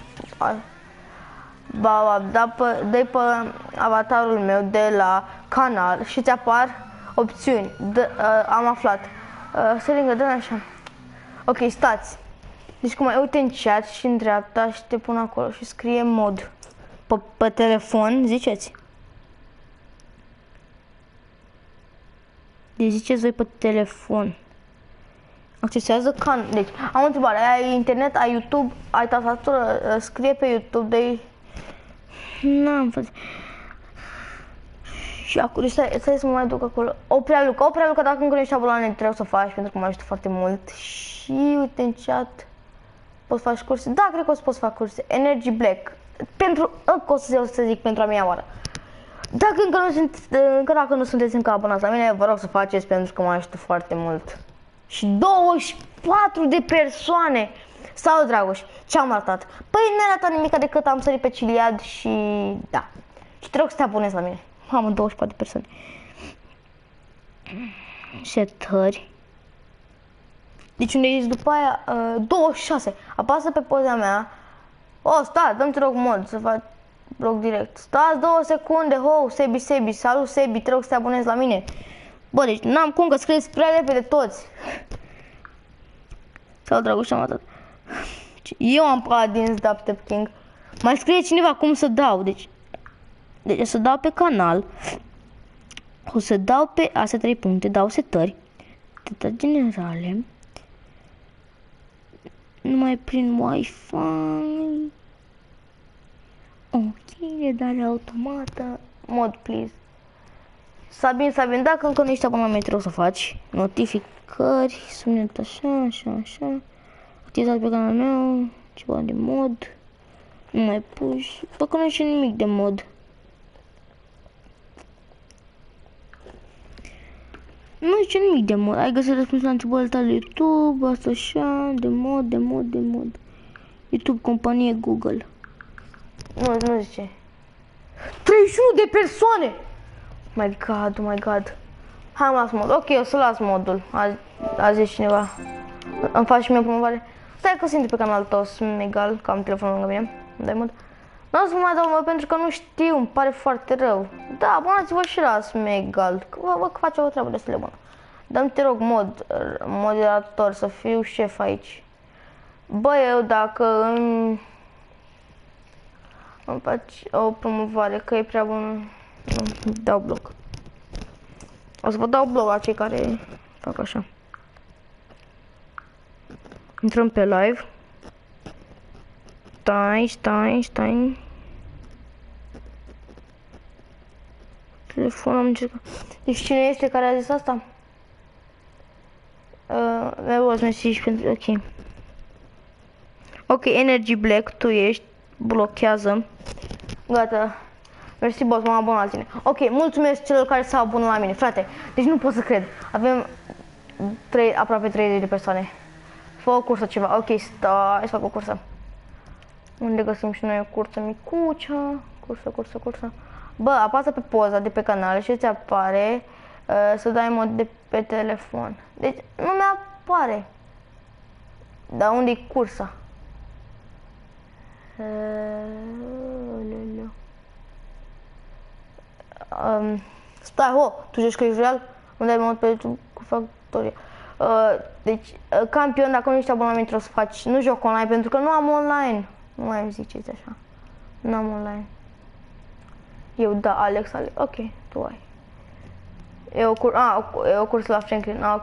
S1: Dă-i pe avatarul meu de la canal și ți apar opțiuni. Am aflat. Săringă, dă așa. Ok, stați. Deci cum ai, uite în chat și în dreapta și te pun acolo și scrie mod. Pe telefon, ziceți. Deci ziceți voi pe telefon. Accesează deci, am o întrebare. Ai internet, ai YouTube, ai tastatură, scrie pe YouTube, de n-am făcut. Și acum, stai să mă mai duc acolo. Oprea Luca, dacă încă nu ești abonat, trebuie să o faci, pentru că mă ajută foarte mult. Și uite în chat, poți să faci curse? Da, cred că o să poți să fac curse. Energy Black. pentru, încă o să zic pentru a mea oară. Dacă nu sunteți încă abonați la mine, vă rog să faceți pentru că mă ajută foarte mult. Și 24 de persoane! Sau Dragoș, ce-am arătat? Păi nu a arătat nimic decât am sărit pe Ciliad și da. Și te rog să te abonezi la mine. Am 24 de persoane. Setări. Deci unde ești după aia 26. Apasă pe poza mea. Stai, dă-mi te rog mod să fac blog direct. Stați 2 secunde, Sebi, salut Sebi, te rog să te abonezi la mine. Bă, deci n-am cum că scrieți prea repede toți. Sau Dragoș, am atât. Eu am Paladins Dubstep King. Mai scrie cineva cum să dau, deci o să dau pe canal. O să dau pe astea 3 puncte, dau setări, setări generale. Numai prin Wi-Fi. Ok, redare automată. Mod, please. Sabin, dacă încă nu ești abonament, trebuie să faci notificări, sunet așa. Activizat pe canalul meu, ceva de mod. Nu mai puși, bă, că nu e nimic de mod. Nu zice nimic de mod. Ai găsit răspuns la întrebările tale YouTube, asta așa, de mod. YouTube, companie Google. Nu zice. 31 de persoane! My god. Hai, am las mod. Ok, o să las modul. A zis cineva. Îmi faci și mie promovare. Stai că sunt pe canalul tău, sunt egal, că am telefonul lângă mine. Dai mod. Nu o să mai dau mod pentru că nu știu, îmi pare foarte rău. Da, abonați-vă și la Smegal, că face o treabă destul de bună. Dă-mi, te rog, moderator, să fiu șef aici. Bă, eu dacă îmi faci o promovare, că e prea bună, dau bloc. O să vă dau bloc la cei care fac așa. Intrăm pe live. Stai. Telefon am încercat. Deci cine este care a zis asta? Nervos mesaj pentru... Ok, Energy Black, tu ești. Blochează. Gata. Mersi, boss, m-am abonat la tine. Ok, mulțumesc celor care s-au abonat la mine, frate. Deci nu pot să cred. Avem aproape 30 de persoane. Fă o cursă ceva. Ok, stai să fac o cursă. Unde găsim și noi o cursă micucea? Cursă. Bă, apasă pe poza de pe canal și îți apare să dai mod de pe telefon. Deci nu mi-apare. Dar unde e cursa? Stai, tu joci Clash Royale? Unde ai mod pe YouTube cu factoria? Deci, campion, dacă nu ești abonament, trebuie să faci. Nu joc online pentru că nu am online. Nu mai îmi ziceți așa. Nu am online. Eu, da, Alex. Ok, tu ai. E o cursă la Franklin. Ok.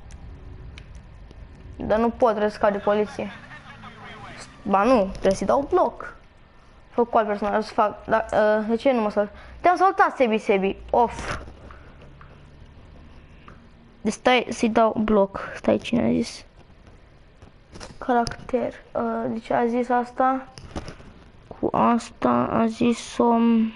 S1: Dar nu pot, trebuie să scap de poliție. Ba nu, trebuie să-i dau bloc. Fă cu alt personaj, să fac. De ce nu mă salut? Te-am salutat, Sebi. Off. Deci stai să-i dau bloc. Stai, cine a zis? Caracter. Deci a zis asta. Cu asta a zis-o...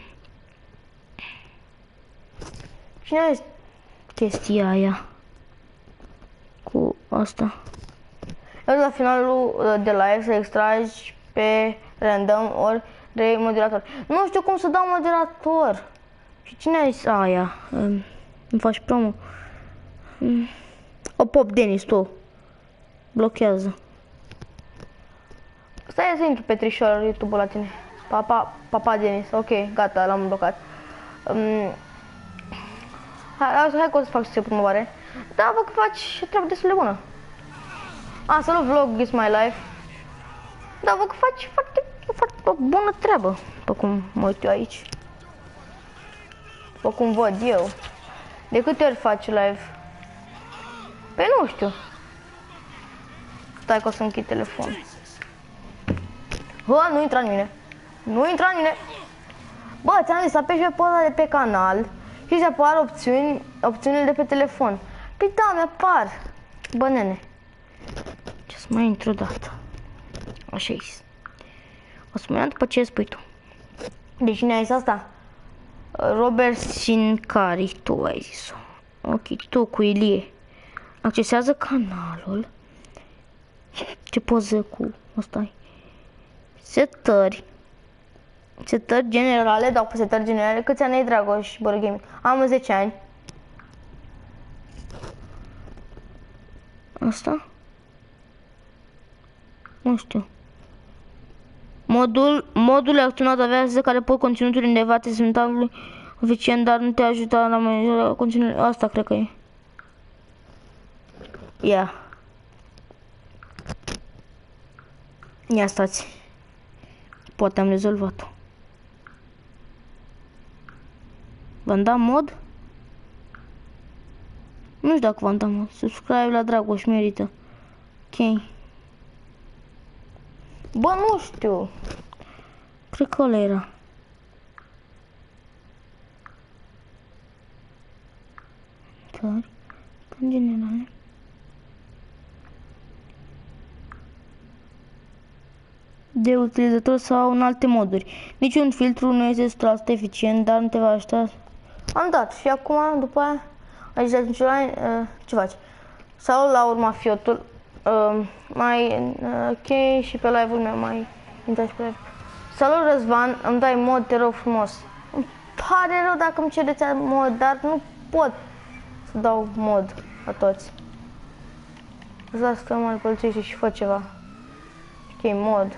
S1: Cine a zis chestia aia? Cu asta. Eu la finalul de live să extragi pe random ori de moderator. Nu știu cum să dau moderator. Și cine a zis aia? Îmi faci promo. O Pop Denis, tu. Blochează. Stai să intru pe trișor YouTube-ul la tine. Papa Denis. Ok, gata, l-am blocat. Hai că o să fac și promovare. Da, văd că faci treabă destul de bună. Salut, vlog is my life. Da, văd că faci foarte bună treabă. După cum mă uit eu aici. După cum văd eu. De câte ori faci live? Păi nu știu. Stai că o să închid telefonul. Bă, nu intra în mine. Bă, ți-am zis, apeși pe poza de pe canal și se apar opțiunile de pe telefon. Păi da, mi-apar. Bă, nene. Ce să mai intru odată. Așa e. O să mă ia după ce spui tu. Deci cine ai zis asta? Robert Sincari, tu ai zis-o. Ok, tu cu Ilie. Accesează canalul. Ce poză cu ăsta? Setări. Setări generale, dau pe setări generale. Câți ani ai, Dragoș, Borgaming? Am 10 ani. Asta? Nu știu. Modul acționat avează care pot conținuturi îndevate semnalului eficient, dar nu te ajută la manejarea conținutului. Asta cred că e. Ia. Ia stați. Poate am rezolvat-o. V-am dat mod? Nu știu dacă v-am dat mod. Subscribe la Dragoș, merită. Ok. Bă, nu știu. Cred că ăla era. Tări. În general. De utilizator sau în alte moduri. Niciun filtru nu este 100% eficient, dar nu te va ajuta. Am dat și acum, după aia, aici de atunci ce faci? Sau la urma fiotul, ok, și pe live-ul meu mai intrați pe live. Salut Răzvan, îmi dai mod, te rog frumos. Îmi pare rău dacă îmi cereți mod, dar nu pot să dau mod la toți. Îți las că mă polițiește și fă ceva. Ok, mod.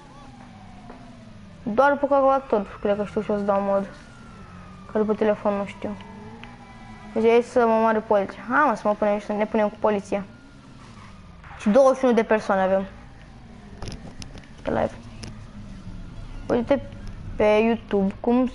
S1: Doar pe calculator, cred că știu și o să dau mod. Că pe telefon nu știu. Deci aici să mă moare poliția. Hai mă, să mă punem și să ne punem cu poliția. Și 21 de persoane avem. Pe live. Uite pe YouTube cum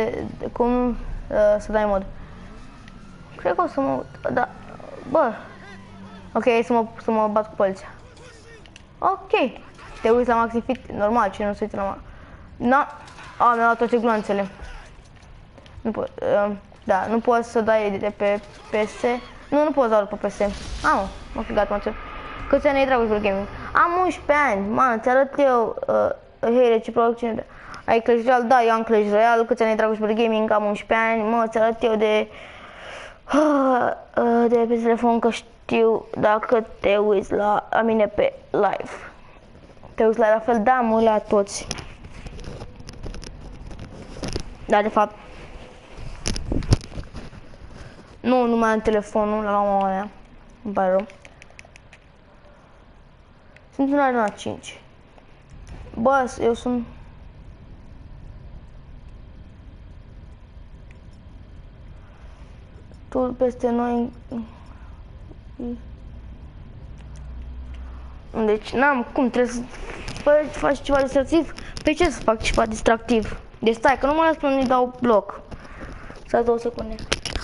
S1: să dai mod. Cred că o să mă... Da. Bă. Ok, să mă bat cu poliția. Ok. Te uiți la Maxi Fit? Normal, cine nu se uită la... Na. A, mi-a luat toate gloanțele. Nu pot, da, nu poți să dai de pe PS. Nu poți da pe PS. Ok, gata, mă înțeleg. Câți ani ai, Dragoș Gaming? Am 11 ani, man, ți arăt eu. Hei, reciproc, cine... Ai Clash Royale? Da, eu am Clash Royale. Câți ani ai, Dragoș Gaming? Am 11 ani, mă, ți arăt eu de pe telefon că știu dacă te uiți la mine pe live. Te uiți la fel? Da, mă uit la toți. Da, de fapt. Nu mai am telefonul la mama mea. Îmi pare rău. Sunt în arena 5. Bă, eu sunt... Tu peste noi... Deci n-am cum, trebuie să faci ceva distractiv. Pe ce să fac ceva distractiv? Deci stai, că nu mă las până nu-i dau bloc. Să 2 secunde.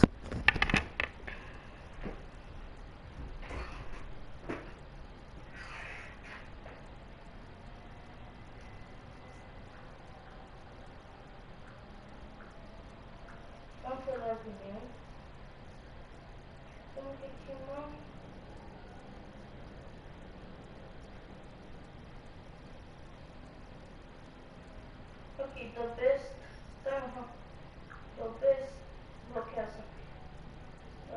S1: The best blochează. Da.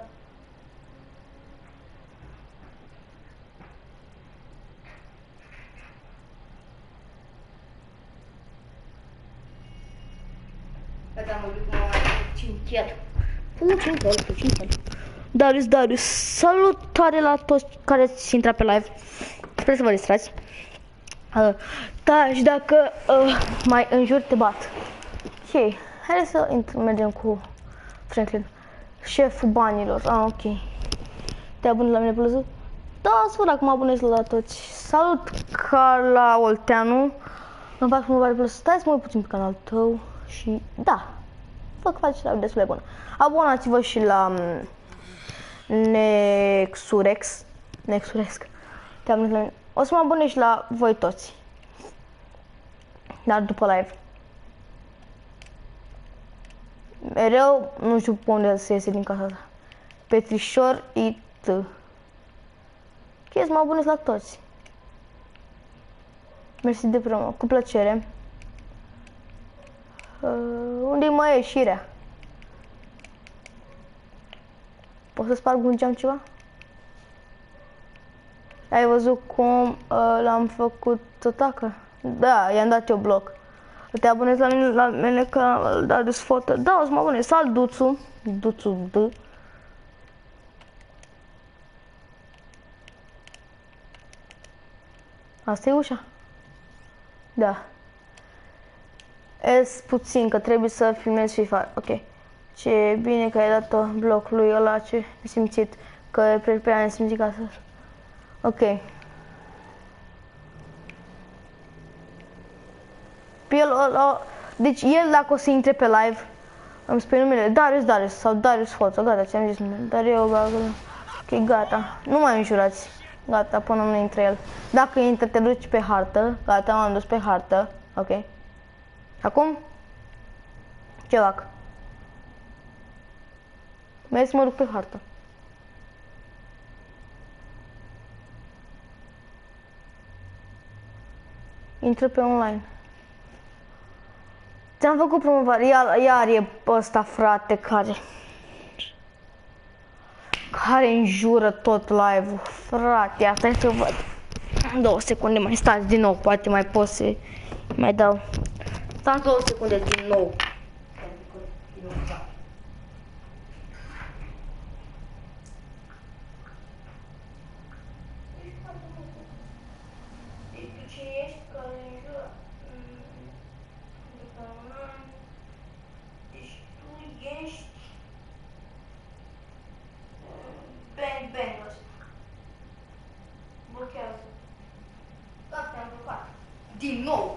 S1: Gata, mă duc la cimitir. Darius, salutare la toți care ți intră pe live. Sper să vă distrați. Da, și dacă mai înjur, te bat. Ok, hai să mergem cu Franklin. Șeful banilor, ok. Te abonezi la mine pe plăzut? Da, spune dacă mă abonez la toți. Salut, Carla Olteanu. Îmi fac mă mare plăcut. Stai să mă uit puțin pe canalul tău și da, fac live destul de bun. Abonați-vă și la Nexurex. Te abonezi la mine. O să mă abonez și la voi toți. Dar după live. Mereu nu știu pe unde să iese din casa asta. Petrișor IT. Ok, să mă abonez la toți. Mersi de promo, cu plăcere. Unde-i mai ieșirea? Pot să sparg un geam ceva? Ai văzut cum l-am făcut să tacă? Da, i-am dat eu bloc. Te abonezi la mine canal, da, desfotă. Da, o să mă abonez. Sal Duțu. Duțu D. Asta e ușa? Da. Es puțin, că trebuie să filmez FIFA. Ok. Ce bine că ai dat bloc lui ăla, ce nesimțit. Că e prea nesimțit ca să... Ok. Deci el dacă o să intre pe live, îmi spune numele Darius sau Darius Foță, gata, ți-am zis numele, dar eu ok, gata, nu mai înjurați, gata, până nu intre el. Dacă intră, te duci pe hartă, gata, m-am dus pe hartă, ok. Acum, ce fac? Merg să mă duc pe hartă. Intră pe online. Ți-am făcut promovare, iar e ăsta, frate, care înjură tot live-ul. Frate, asta e să văd. 2 secunde, mai stați din nou, poate mai pot să mai dau. Stați 2 secunde din nou. Din nou.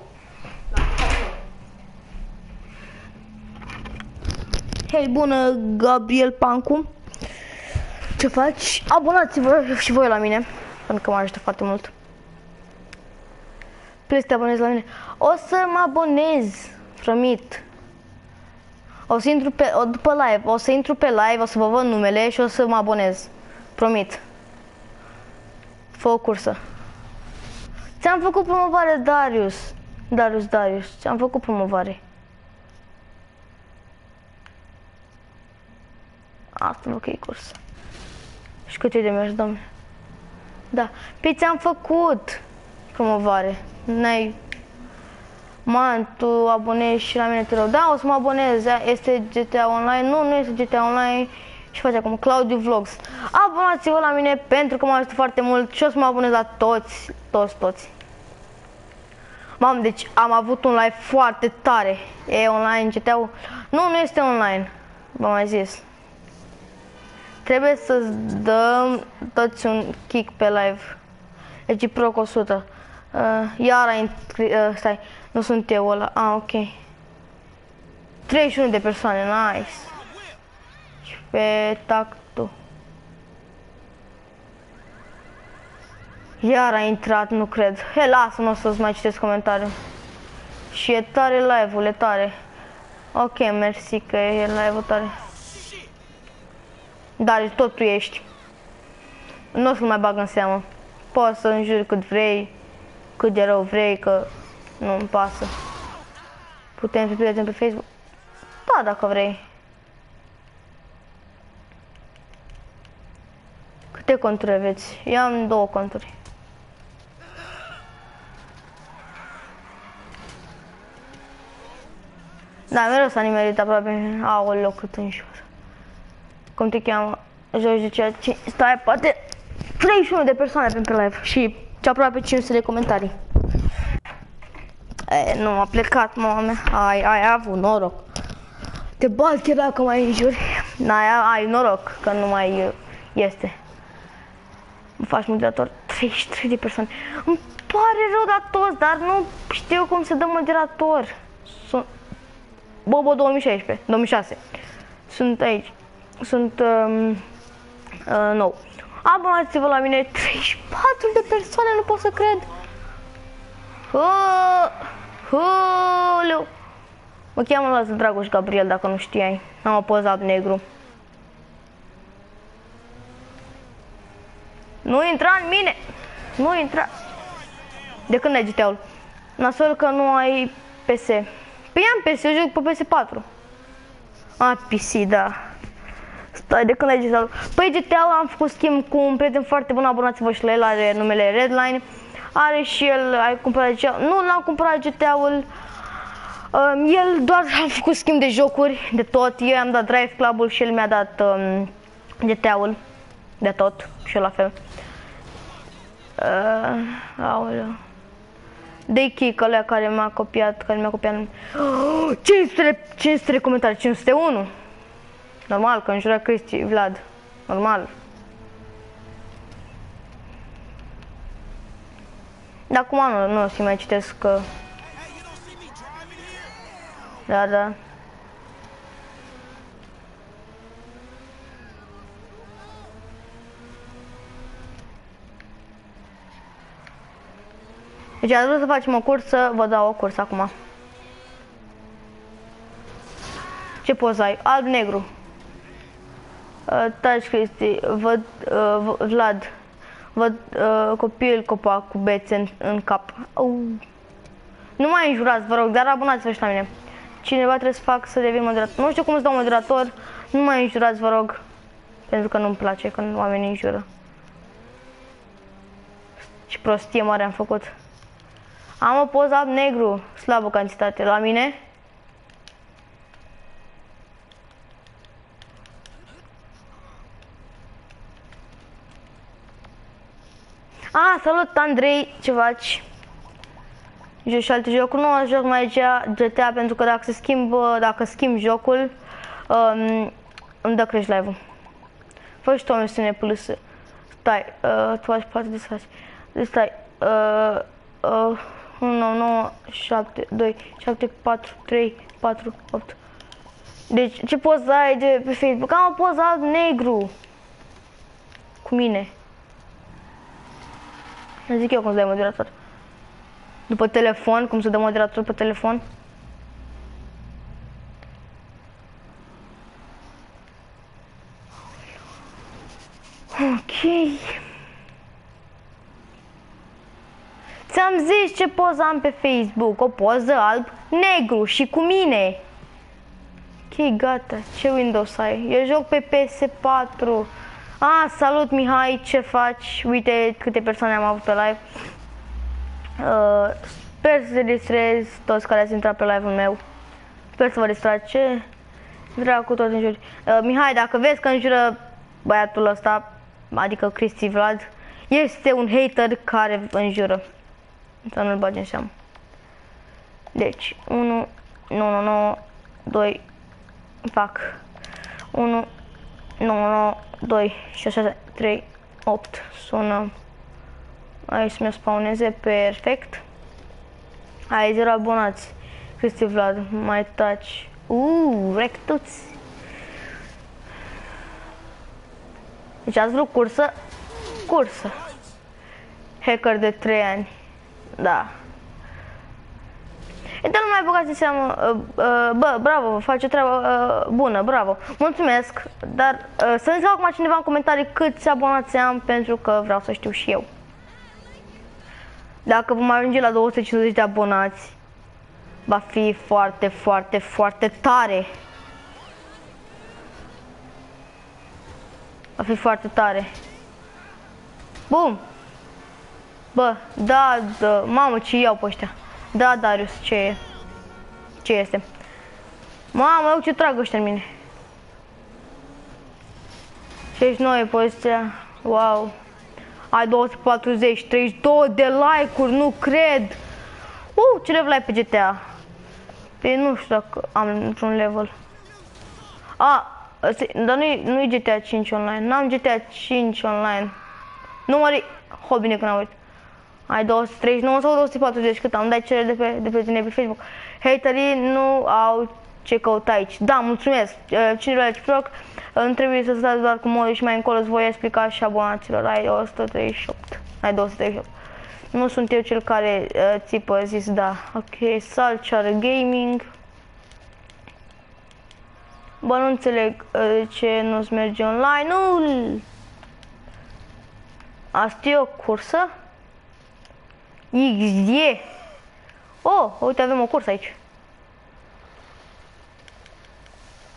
S1: Hei, bună, Gabriel Pancu. Ce faci? Abonați-vă și voi la mine, pentru că mă ajută foarte mult. Pleci să te abonezi la mine. O să mă abonez, promit. O să intru după live, o să intru pe live, o să vă văd numele și o să mă abonez. Promit. Fă o cursă. Ți-am făcut promovare, Darius. Darius. Ți-am făcut promovare. Asta ok, cursă. Și cât e de mers, domnule? Da. Păi ți-am făcut promovare. N-ai... Man, tu abonezi și la mine, te rog. Da, o să mă abonez. Este GTA Online? Nu este GTA Online. Și face acum Claudiu Vlogs. Abonați-vă la mine pentru că mă ajută foarte mult și o să mă abonez la toți. Mamă, deci am avut un live foarte tare. E online GTA-ul? Nu este online. V-am mai zis. Trebuie să-ți dăm toți un kick pe live. Deci proc 100. Iar stai, nu sunt eu ăla. Ok. 31 de persoane, nice. Și pe tactul. Iar a intrat, nu cred. He, lasă-mă să-ți mai citesc comentariul. Și e tare live-ul, e tare. Ok, mersi că e live-ul tare. Dar tot tu ești. Nu o să-l mai bag în seamă. Poți să înjuri cât vrei, cât de rău vrei, că nu-mi pasă. Putem fi prieteni pe Facebook? Da, dacă vrei. Câte conturi aveți? Eu am 2 conturi. Da, mereu s-a nimerit aproape. Aoleu, cât înjur. Cum te cheamă? Joci de ceea ce... Stai, poate 31 de persoane pe live și aproape 500 de comentarii. Nu, a plecat, mama mea. Ai avut noroc. Te bat chiar dacă mai înjuri. Ai noroc că nu mai este. Mă faci moderator. 33 de persoane. Îmi pare rău de toți, dar nu știu cum să dă moderator. Bobo 2006. Sunt aici. Sunt nou. Abonați-vă la mine. 34 de persoane, nu pot să cred. Mă cheamă Lază Dragoș Gabriel, dacă nu știai. Am apăsat negru. Nu intra în mine. Nu intra. De când ai GTA-ul? Nasol că nu ai PS. Păi am PS, eu joc pe PS4. PC, da. Stai, de când ai GTA-ul? Păi GTA-ul am făcut schimb cu un prieten foarte bun, abonați-vă și la el, are numele Redline. Are și el, ai cumpărat GTA-ul. Nu l-am cumpărat GTA-ul. El doar am făcut schimb de jocuri, de tot. Eu i-am dat Drive Club-ul și el mi-a dat GTA-ul. De tot, și eu la fel. Aoleu. Dei kick ălea care mi-a copiat, 500 de comentarii, 501. Normal, că înjura Cristi, Vlad. Normal. Dar acum nu o să mai citesc că... Da. Deci ați vrut să facem o cursă, vă dau o cursă acum. Ce poză ai? Alb-negru. Taci Cristi, văd Vlad, văd copil copac cu bețe în cap. Nu mai înjurați, vă rog, dar abonați-vă și la mine. Cineva trebuie să fac să devin moderator. Nu știu cum să dau moderator, nu mai înjurați, vă rog. Pentru că nu-mi place când oamenii înjură. Ce prostie mare am făcut. Am o poză alb-negru, slabă cantitate. La mine? Salut Andrei, ce faci? Joc și alte jocuri, nu joc mai GTA pentru că dacă schimb jocul, îmi dă crash live-ul. Fă și tu o misiune plusă. Stai, tu faci parte de sfaci. Stai, 1, 9, 7, 2, 7, 4, 3, 4, 8. Deci, ce poză ai de pe Facebook? Am o poză alb-negru. Cu mine. Îmi zic eu cum să dai moderator. După telefon, cum să dă moderator pe telefon. Ok. Ți-am zis ce poză am pe Facebook. O poză alb-negru și cu mine. Ok, gata. Ce Windows ai? Eu joc pe PS4. Salut Mihai, ce faci? Uite câte persoane am avut pe live. Sper să se distrezi toți care ați intrat pe live-ul meu. Sper să vă distrați. Ce dracu tot înjuri. Mihai, dacă vezi că înjură băiatul ăsta, adică Cristi Vlad, este un hater care înjură. Să nu-l bagi în seamă. Deci, 1, 9, 2, fac 1, 9, 2, 6, 3, 8, sună. Aici să mi-o spawneze, perfect. Ai 0 abonați. Cristi Vlad, mai taci. Rectuți. Deci ați vrut cursă? Cursă. Hacker de 3 ani. Da. Dar nu mai băgați în seamă. Bravo, faci o treabă bună, bravo. Mulțumesc, dar să-mi zic acum cineva în comentarii câți abonați am, pentru că vreau să știu și eu. Dacă vom ajunge la 250 de abonați, va fi foarte, foarte, foarte tare. Va fi foarte tare. Bum! Bă, da, mamă, ce iau pe ăștia. Da, Darius, ce e? Ce este? Mamă, eu ce trag ăștia în mine. 69 poziția. Wow. Ai 240, 32 de like-uri, nu cred. Ce level ai pe GTA? Păi nu știu dacă am într-un level. Dar nu-i GTA 5 online. N-am GTA 5 online. Nu mă bine că n-am uit. Ai 239 sau 240, cât am? Dai cerere de pe tine pe Facebook. Haterii nu au ce căuta aici. Da, mulțumesc. Cine vrea ce proc, nu trebuie să stați doar cu modul și mai încolo îți voi explica și abonaților. Ai 138. Ai 238. Nu sunt eu cel care țipă, zis da. Ok, Salchar Gaming. Bă, nu înțeleg de ce nu-ți merge online. Nu! Asta e o cursă? XD. Uite, avem o cursă aici.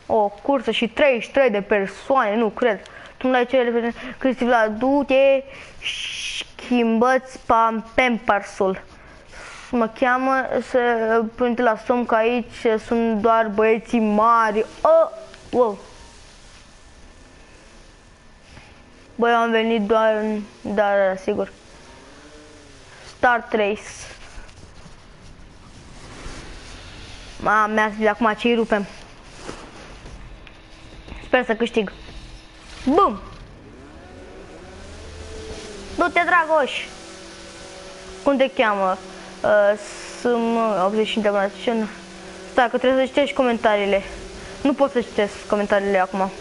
S1: O cursă și 33 de persoane, nu cred. Tu nu dai cele Cristi Vlad, du-te, schimbați Pampersul. Mă cheamă să pânte la somn că aici sunt doar băieții mari. Oh, wow. Băi, am venit doar în... Da, sigur. Star Trace. Mi-a zis acum ce-i rupem. Sper să câștig. Bum! Du-te, Dragoș! Cum te cheamă? Sunt 85 de abonați. Stai, că trebuie să citești comentariile. Nu pot să citesc comentariile acum.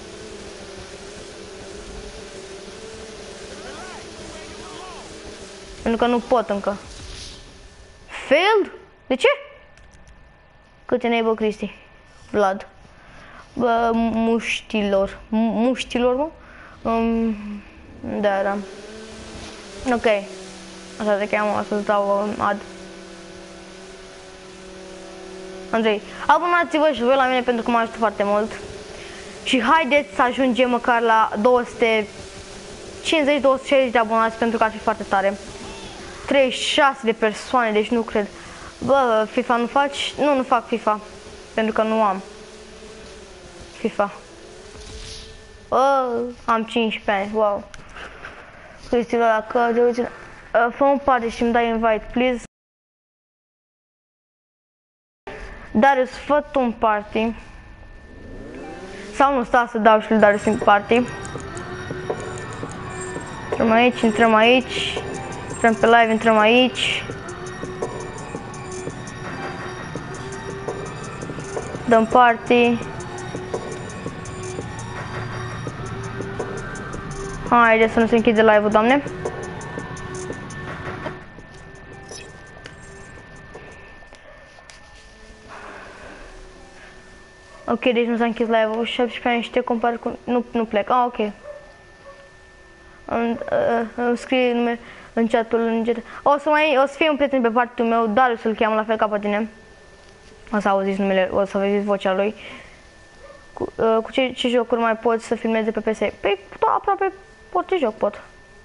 S1: Pentru că nu pot încă. Failed? De ce? Cât enable Cristi? Vlad. Bă, muștilor. Muștilor, mă? Da, da. Ok. Așa te cheamă, să-ți dau ad. Andrei, abonați-vă și voi la mine pentru că mă ajută foarte mult. Și haideți să ajungem măcar la 250-260 de abonați pentru că ar fi foarte tare. 36 de persoane, deci nu cred. Bă, FIFA nu faci? Nu, nu fac FIFA. Pentru că nu am FIFA. Am 15 ani, wow. Cristi, dacă te uiți, fă un party și îmi dai invite, please. Darius, fă tu un party. Sau nu, sta să dau și lui Darius un party. Intrăm aici, intrăm aici. Intrăm pe live, intrăm aici. Dăm party. Haide să nu se închide live-ul, doamne. Ok, deci nu s-a închis live-ul. 17 ani și te compar cu... Nu plec. Ah, ok. Îmi scrie nume în chatul. O să fie un prieten pe partea meu, Darius îl cheamă la fel ca pe tine. O să auziți numele, o să auziți vocea lui. Cu ce jocuri mai poți să filmezi pe PS? Păi, da, aproape orice joc pot.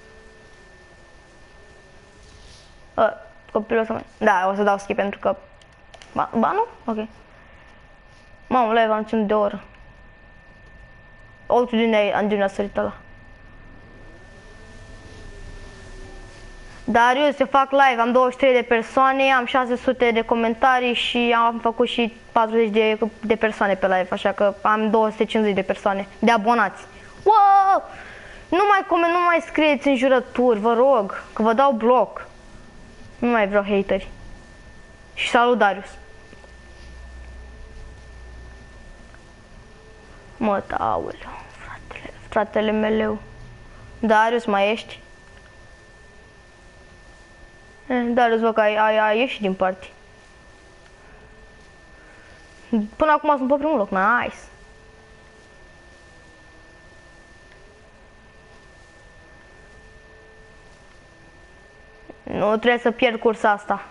S1: Copilul ăsta mai... Da, o să dau skip pentru că... Ba nu? Ok. Mamă, live am ținut de o oră. Altul din a sărit ăla. Darius, eu fac live, am 23 de persoane, am 600 de comentarii și am făcut și 40 de persoane pe live, așa că am 250 de persoane, de abonați. Wow! Nu mai scrieți înjurături, vă rog, că vă dau bloc. Nu mai vreau hateri. Și salut, Darius. Mă, aoleu, fratele meu. Darius, mai ești? Darius, vă că ai ieșit din party. Până acum sunt pe primul loc, nice. Nu trebuie să pierd cursa asta.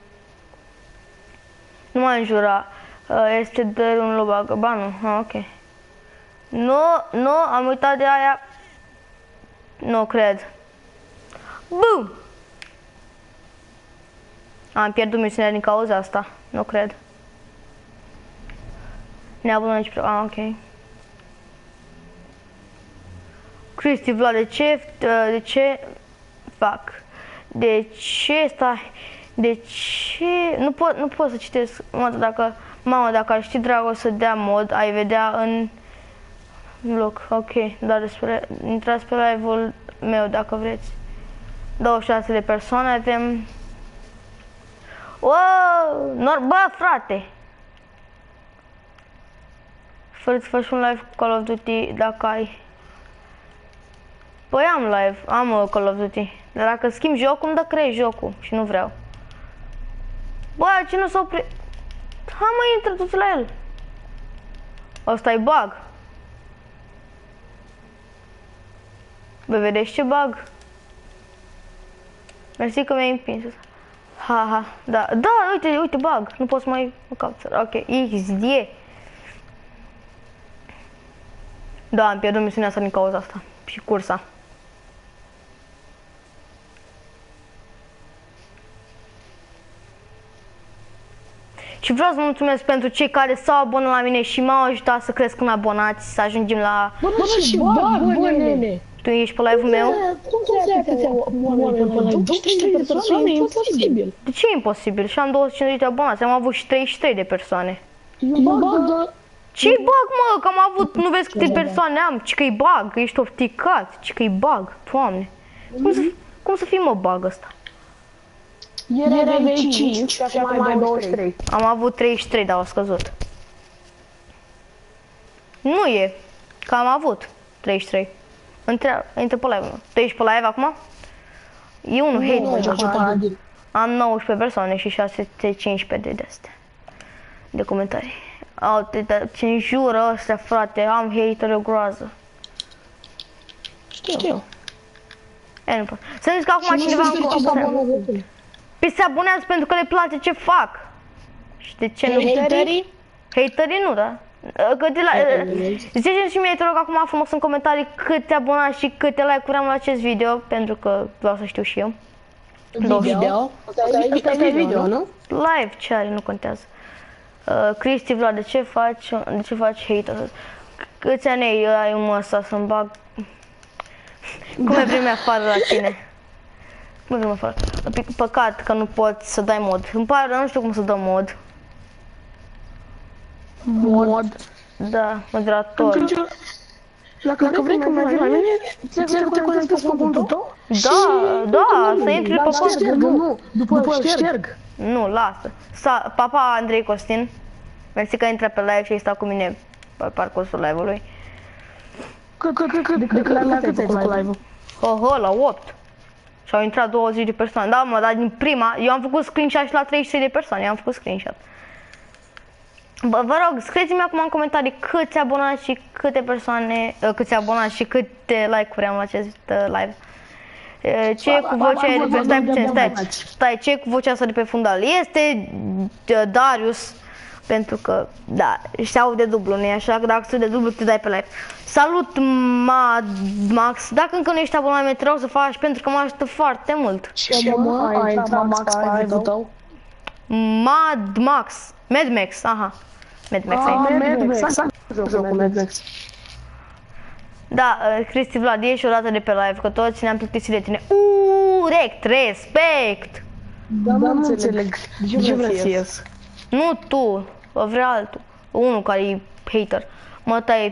S1: Nu mai înjura. Este de un lobag. Ba nu, ok. Nu, am uitat de aia. Nu cred. Boom! Am pierdut misiunea din cauza asta. Nu cred. Neabună nici pre... ok. Cristi, Vlad, de ce fac? De ce stai? De ce? Nu pot să citesc. Mamă, dacă ar ști Drago să dea mod, ai vedea în loc. Ok, dar intrați pe live-ul meu dacă vreți. 26 de persoane avem. Wow! Bă, frate! Fără să faci un live cu Call of Duty dacă ai. Păi am live, am Call of Duty. Dar dacă schimb jocul, îmi dă creez jocul și nu vreau. Bă, ce nu s-a oprit? Hai mă, intră tu la el. Ăsta e bug. Bă, vedeți ce bug? Mersi că mi-ai împins. Ha, da, uite, bug. Nu pot să mai mă caut. Ok, XD. Da, am pierdut misiunea asta din cauza asta. Și cursa. Și vreau să mulțumesc pentru cei care s-au abonat la mine și m-au ajutat să cresc în abonați, să ajungem la...
S3: Bă, și bă, nene.
S1: Tu ești pe live-ul meu?
S3: Cum să ai atâția oameni pe live? 23 de persoane, e imposibil.
S1: De ce e imposibil? Și am 250 de abonați, am avut și 33 de persoane.
S3: E bug,
S1: Ce-i bug, mă? Că am avut, nu vezi câte persoane am? Ce că-i bug? Că ești ofticat? Ce că-i bug? Doamne. Cum să fie, mă, bug ăsta?
S3: ieri aveai 5 și acum ai 23.
S1: Am avut 33, dar au scăzut. Nu e, că am avut 33. Intră pe live-ul meu. Tu ești pe live acum? E unul hate. Am 19 persoane și 615 de astea. De comentarii. Ce înjură ăstea, frate, am hater o groază.
S3: Știu.
S1: Nu pot. Să zic că acum cineva Păi se abonează pentru că le place ce fac. Și de ce nu? Haterii nu, da. Ziceți și mie, te rog, acum frumos în comentarii câte abonați și câte like-uri am la acest video, pentru că vreau să știu și eu.
S3: Video? Asta e video, nu?
S1: Live, ce are, nu contează. Cristi Vlad, de ce faci hater? Câți ani ai ăsta să-mi bag? Cum e primea afară la tine? Cum e primea afară? Păcat că nu poți să dai mod. Îmi pare, dar nu știu cum să dau mod.
S3: Mod?
S1: Da, moderator.
S3: Dacă vrei că mergi la mine, ți-ai că te conectezi pe contul tău?
S1: Da, să intri pe cont.
S3: Nu, după șterg.
S1: Nu, lasă. Papa Andrei Costin. Mersi că intră pe live și ai stat cu mine pe parcursul live-ului.
S3: La cât ai făcut live-ul?
S1: La 8. Și au intrat 20 de persoane. Da, mă, dar din prima, eu am făcut screenshot și la 33 de persoane, eu am făcut screenshot. Bă, vă rog, scrieți-mi acum în comentarii câți abonați și câte persoane, câți abonați și câte like-uri am la acest live. Ce e cu vocea de pe... Stai, ce e cu vocea asta de pe fundal? Este Darius, pentru că, da, se aude dublu, nu-i așa? Că dacă se aude dublu, te dai pe live. Salut, Max, dacă încă nu ești abonat, te rog să faci, pentru că mă ajută foarte mult.
S3: Ce mă, a intrat Max pe live-ul tău?
S1: Mad Max, aha. Mad Max. Da, Cristi Vlad, ieși o dată de pe live, că toți ne-am plictisit de tine. Respect!
S3: Da, nu înțeleg. De ce vrei să ies?
S1: Nu tu, vrea altul. Unul care e hater. Mă taie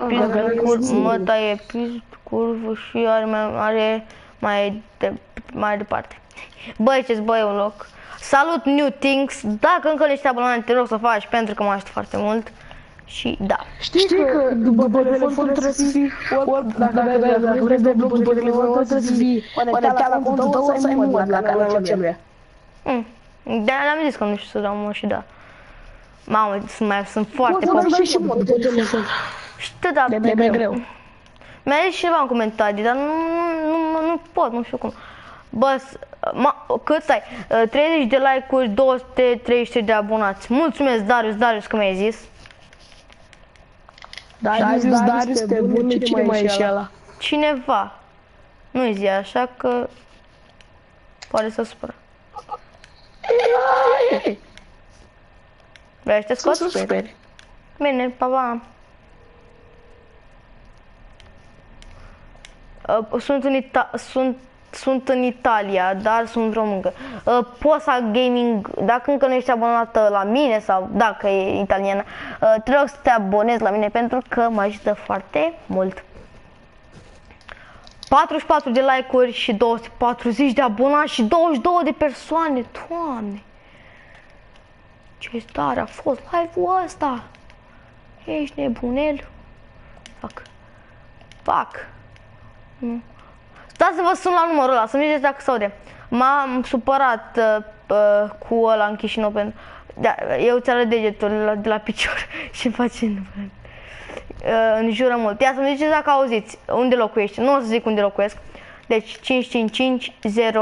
S1: curvă și are mai departe. Băi, ce-ți băi un loc. Salut New Things, dacă încă nu ești abonat, te rog să faci pentru că mă ajută foarte mult. Și da.
S3: Știi că după telefon trebuie să fii, dacă vrei de blog după telefon trebuie să fii conectat la contul tău să ai mod la canalul celuia.
S1: Da, am zis că nu știu să dau mod și da. Mamă, sunt foarte
S3: poți să și mod după telefon.
S1: Știu, da,
S3: e greu.
S1: Mi-a zis cineva în comentarii, dar nu pot, nu știu cum. Bă, cât stai? 30 de like-uri, 233 de abonați. Mulțumesc, Darius, că mi-ai zis.
S3: Darius, te bune, cine mai e și ăla?
S1: Cineva. Nu-i zi așa că... Poate să supără. Vrei să te scot?
S3: Speri.
S1: Bine, pa. Sunt în Italia, dar sunt româncă. Posa Gaming, dacă încă nu ești abonată la mine sau dacă e italiană, te rog să te abonezi la mine pentru că mă ajută foarte mult. 44 de like-uri și 240 de abonați și 22 de persoane, Doamne! Ce tare a fost live-ul ăsta! Ești nebunel? Fac. Stați să vă sun la numărul ăla, să-mi ziceți dacă s-aude. M-am supărat cu ăla în Chișinău pentru... Da, eu ți arăt degetul de la picior și face înjură mult. Ia să-mi ziceți dacă auziți unde locuiești. Nu o să zic unde locuiesc. Deci 5550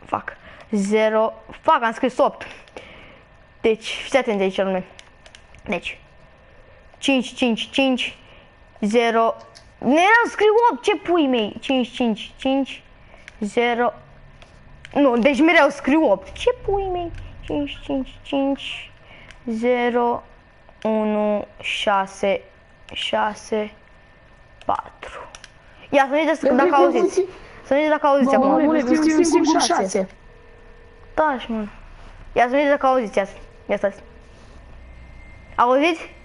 S1: am scris 8. Deci, fiți atenți aici lume. Deci 5550 Mereu scriu 8, ce pui mei? 5, 5, 5, 0. Nu, deci mereu scriu 8. Ce pui mei? 5, 5, 5, 0, 1, 6, 6, 4. Ia să vedeți dacă auziți. Să vedeți dacă auziți acum.
S3: Mamule, scriu singur 6.
S1: Taci, mă. Ia să vedeți dacă auziți. Ia stați. Auziți?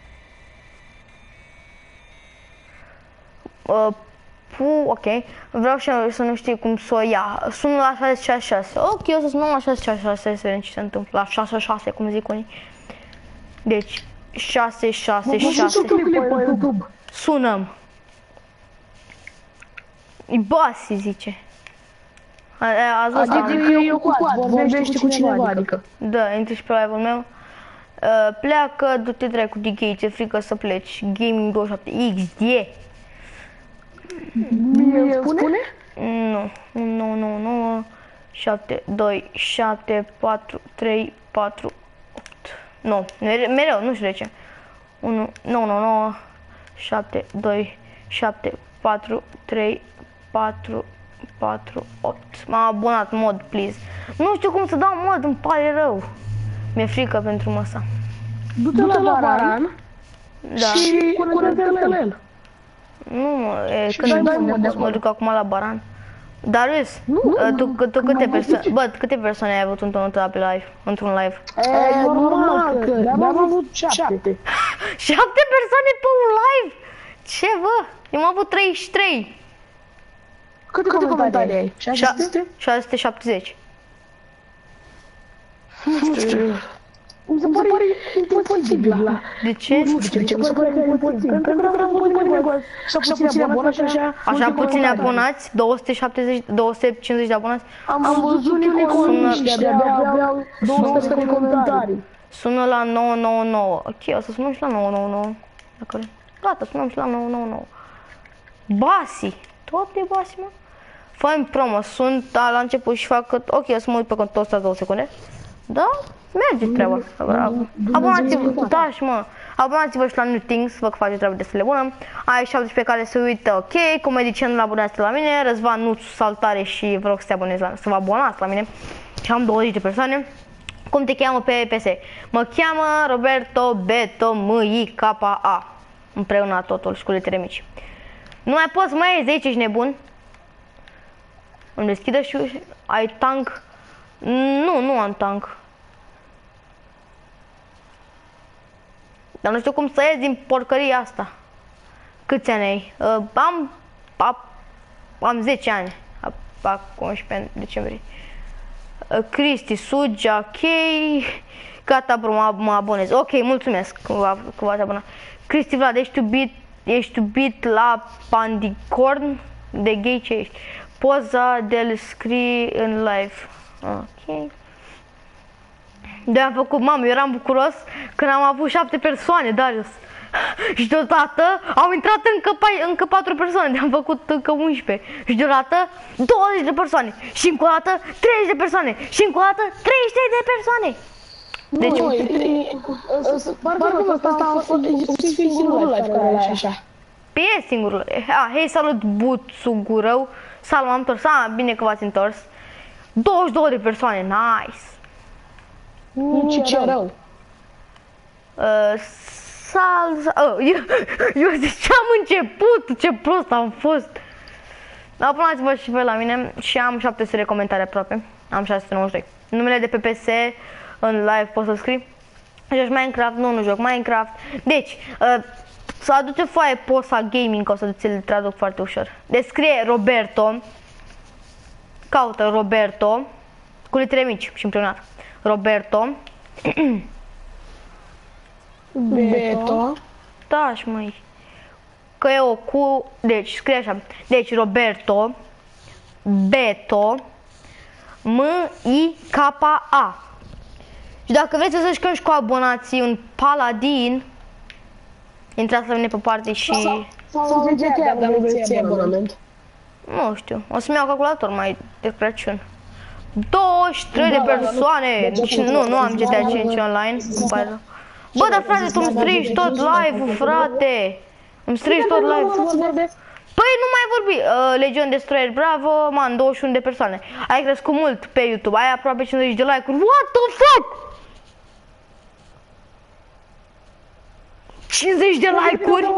S1: Ok. Vreau și eu să nu știu cum să o ia. Sună la 666. Ok, o să sunăm la 666 să vedem ce se întâmplă. La 66, cum zic unii. Deci, 666. Sunăm. E Bossy, zice.
S3: Adică e ocupat, vorbește cu cineva, adică.
S1: Da, intri și pe live-ul meu. Pleacă, du-te dracu de gay, ți-e frică să pleci. Gaming 27 XD.
S3: Mie spune?
S1: Nu. 7, 2, 7, 4, 3, 4, 8. Nu, mereu, nu știu de ce. 1, 9, 7, 2, 7, 4, 3, 4, 4, 8. M-am abonat, mod, please. Nu știu cum să dau mod, îmi pare rău. Mi-e frică pentru măsa.
S3: Du-te la Baran și curățește-l el.
S1: Nu, când mă duc acum la Baran. Darius, tu câte persoane ai avut pe live, într-un live?
S3: Normal, că am avut 7.
S1: 7 persoane pe un live? Ce, bă? Eu am avut 33.
S3: Câte comentarii ai? 600?
S1: 670.
S3: Nu știu. Mi se pare imposibil.
S1: De ce?
S3: Nu știu de ce, mi se pare că e imposibil. Pentru că vreau să pun negociat. Așa puțini abonați așa.
S1: Așa puțini abonați? 270, 250 de abonați?
S3: Am văzut niște de aveau 200 de comentarii.
S1: Sună la 999. Ok, o să sunăm și la 999. Acolo. Gata, sunăm și la 999. Basi! Tot de Basi, mă? Fă-mi promo, sunt la început și fac că... Ok, o să mă uit pe contul ăsta 2 secunde. Da? Merge treaba. Abonați-vă, da, și mă. Abonați-vă și la New Things, văd că face treabă destul de bună. Ai 17 care se uită, ok. Comedician la abonați la mine, Răzvan Nuțu, saltare și vă rog să vă abonați la mine. Și am 20 de persoane. Cum te cheamă pe PS? Mă cheamă Roberto Beto M-I-K-A. Împreună totul și cu litere mici. Nu mai poți mai iei 10, ești nebun? Îmi deschidă și uși. Ai tank? Nu am tank. Dar nu știu cum să ies din porcăria asta. Câți ani ai? Am 10 ani. Fac 11 decembrie. Cristi, Sugia, ok. Gata, bro, mă abonez. Ok, mulțumesc că v-ați abonat. Cristi Vlad, ești iubit la Pandicorn? De gay ce ești? Poza de-l scrii în live. Ok. De am făcut, mamă, eu eram bucuros când am avut 7 persoane, Darius. Și deodată au intrat încă 4 persoane, de am făcut încă 11. Și deodată 20 de persoane. Și încă o dată 30 de persoane. Și încă o dată 33 de persoane. Deci,
S3: parcă ăsta a fost singurul live care era așa.
S1: Pe e singurul. Hei, salut, Buțu Gurău. Salut, m-am întors. Bine că v-ați întors. 22 de persoane, nice.
S3: Nici ce rău.
S1: Eu ziceam început, ce prost am fost. Abonați-vă și voi la mine și am 700 de comentarii aproape. Am 692. Numele de pe PS în live poți să scrii. Joci Minecraft? Nu joc Minecraft. Deci, să aduce foaie posa gaming, o să ți-l traduc foarte ușor. Descrie Roberto. Caută Roberto cu litere mici și împreunat. Roberto
S3: Beto.
S1: Da, și măi. Că e o cu... Deci, scrie așa. Deci, Roberto Beto M-I-K-A. Și dacă vreți să jucăm și cu abonații un paladin, intrați la mine pe parte și...
S3: Sau de GTA, dar nu vreți abonament.
S1: Nu știu, o să-mi iau calculator mai de Crăciun. 23 de persoane! Deci nu am GTA 5 online. Bă, dar frate, tu îmi strici tot live-ul, frate! Îmi strici tot live.
S3: vorbesc.
S1: Păi nu mai vorbi. Legion Destroyer, bravo, man, 21 de persoane. Ai crescut mult pe YouTube, ai aproape 50 de like-uri. What the fuck? 50 de like-uri?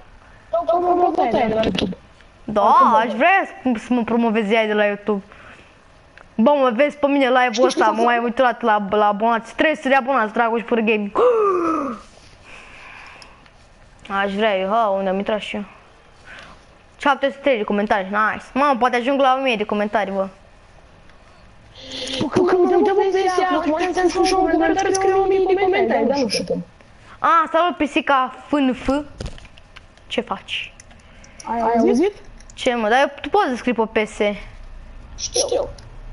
S1: Da, aș vrea să mă promovezi ai de la YouTube. Bă, mă vezi pe mine live-ul ăsta, mă mai uitat la abonați. 300 de abonați, Dragoș Pur Gaming. Aș vrea eu, unde am intrat și eu. 703 de comentarii, nice. Mamă, poate ajung la 1000 de comentarii, bă.
S3: Când ne uităm în versia, acum ne-am spus și un comentariu, scriu 1000 de comentarii, dar nu știu cum.
S1: Salut pisica FNF. Ce faci?
S3: Ai auzit?
S1: Ce mă, dar tu poți să scrii pe PS.
S3: Știu.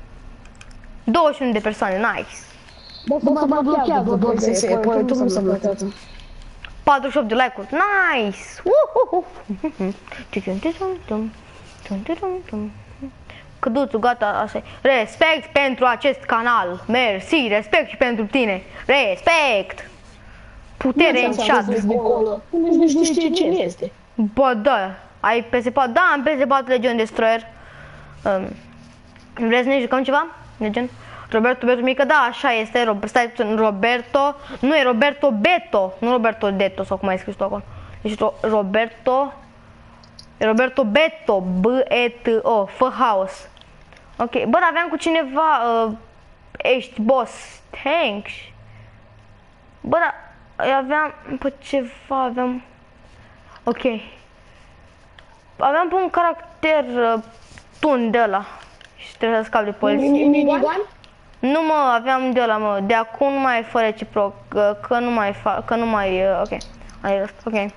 S1: 21 de persoane, nice.
S3: Dar mă blochează, bă, pe YouTube nu se blochează.
S1: 48 de like-uri, nice. Căduțul, gata, asta e. Respect pentru acest canal. Mersi, respect și pentru tine. Respect. Putere în chat.
S3: Nu știu cine este.
S1: Bă, da. Ai PS4? Da, am PS4 Legion Destroyer. Vrei să ne jucăm ceva? Legion? Roberto Beto mică, da, așa este. Stai, Roberto. Nu, e Roberto Beto. Nu Roberto Deto, sau cum ai scris tu acolo. Deci Roberto. E Roberto Beto. B-E-T-O. Fă haos. Ok. Bă, dar aveam cu cineva. Ești boss. Thanks. Bă, dar aveam pe ceva. Aveam. Ok. Aveam pe un caracter tun de ăla. Și trebuie să scap de poliție.
S3: Minigun?
S1: Nu mă, aveam de ăla, mă. De acum nu mai e fără reciproc. Că nu mai fac. Că nu mai. Ok. Ai ăsta. Ok.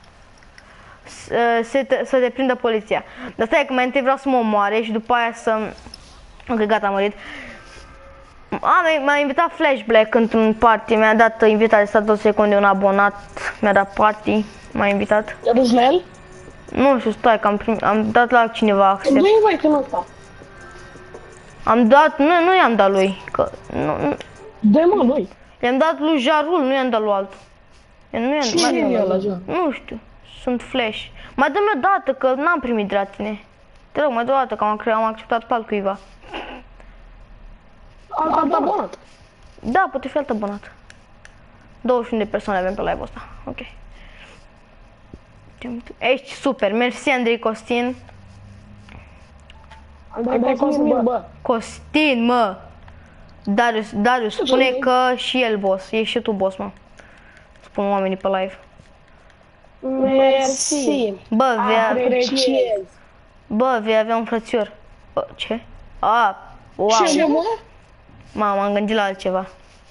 S1: Să te prindă poliția. Dar stai că mai întâi vreau să mă omoare și după aia să. Ok, gata, am murit. M-a invitat Flashback într-un party. Mi-a dat invitație, stat 2 secunde, un abonat. Mi-a dat party. M-a invitat.
S3: Te-a dus la el?
S1: Nu știu, stai că am dat la cineva accept.
S3: Nu invite în ăsta.
S1: Am dat, nu i-am dat lui, că nu.
S3: De mă, lui.
S1: I-am dat lui Jarul, nu i-am dat lui altul.
S3: Cine e ăla, Jar?
S1: Nu știu, sunt Flash. Mai dă-mi o dată, că n-am primit de la tine. Te rog, mai dă o dată, că am acceptat pe altcuiva.
S3: Alt abonat.
S1: Da, poate fi alt abonat. 21 de persoane avem pe live-ul ăsta, ok. Ești super, mersi Andrei Costin.
S3: Andrei Cosmin, bă.
S1: Costin, mă. Darius, spune că și el boss, ești și tu boss, mă. Spun oamenii pe live.
S3: Mersi.
S1: Bă,
S3: Apreciez.
S1: vei avea un frățior. Ce? Wow.
S3: Ce, mă?
S1: M-am gândit la altceva.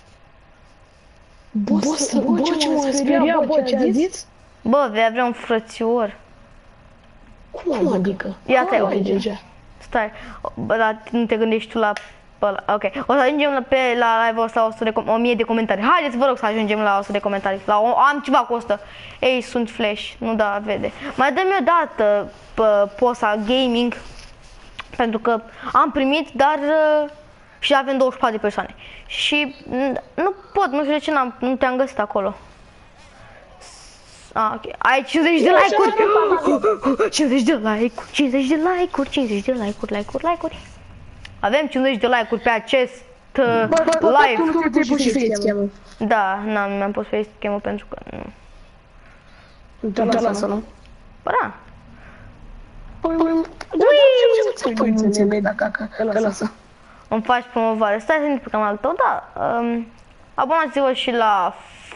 S3: Bă, ce m-a speriat, bă, ce a zis?
S1: Bă, vei avea un frățior.
S3: Cum adică?
S1: Ia te
S3: uite deja.
S1: Stai, bă, dar nu te gândești tu la ăla. Ok, o să ajungem la live-ul ăsta 1000 de comentarii. Haideți, vă rog, să ajungem la 100 de comentarii. Am ceva cu 100. Ei, sunt Flash, nu da, vede. Mai dă-mi o dată posa gaming, pentru că am primit, dar și avem 24 de persoane. Și nu pot, nu știu de ce nu te-am găsit acolo. Ok. Ai 50 de like-uri. 50 de like-uri, 50 de like-uri, 50 de like-uri. Avem 50 de like-uri pe acest live.
S3: Nu te-ai pus și facecam-ul.
S1: Da, mi-am pus facecam-ul pentru că
S3: Nu te lasă, nu?
S1: Bă, da.
S3: Ui, că lasă.
S1: Îmi faci promovare. Stai să intri pe canalul tău, da. Abonați-vă și la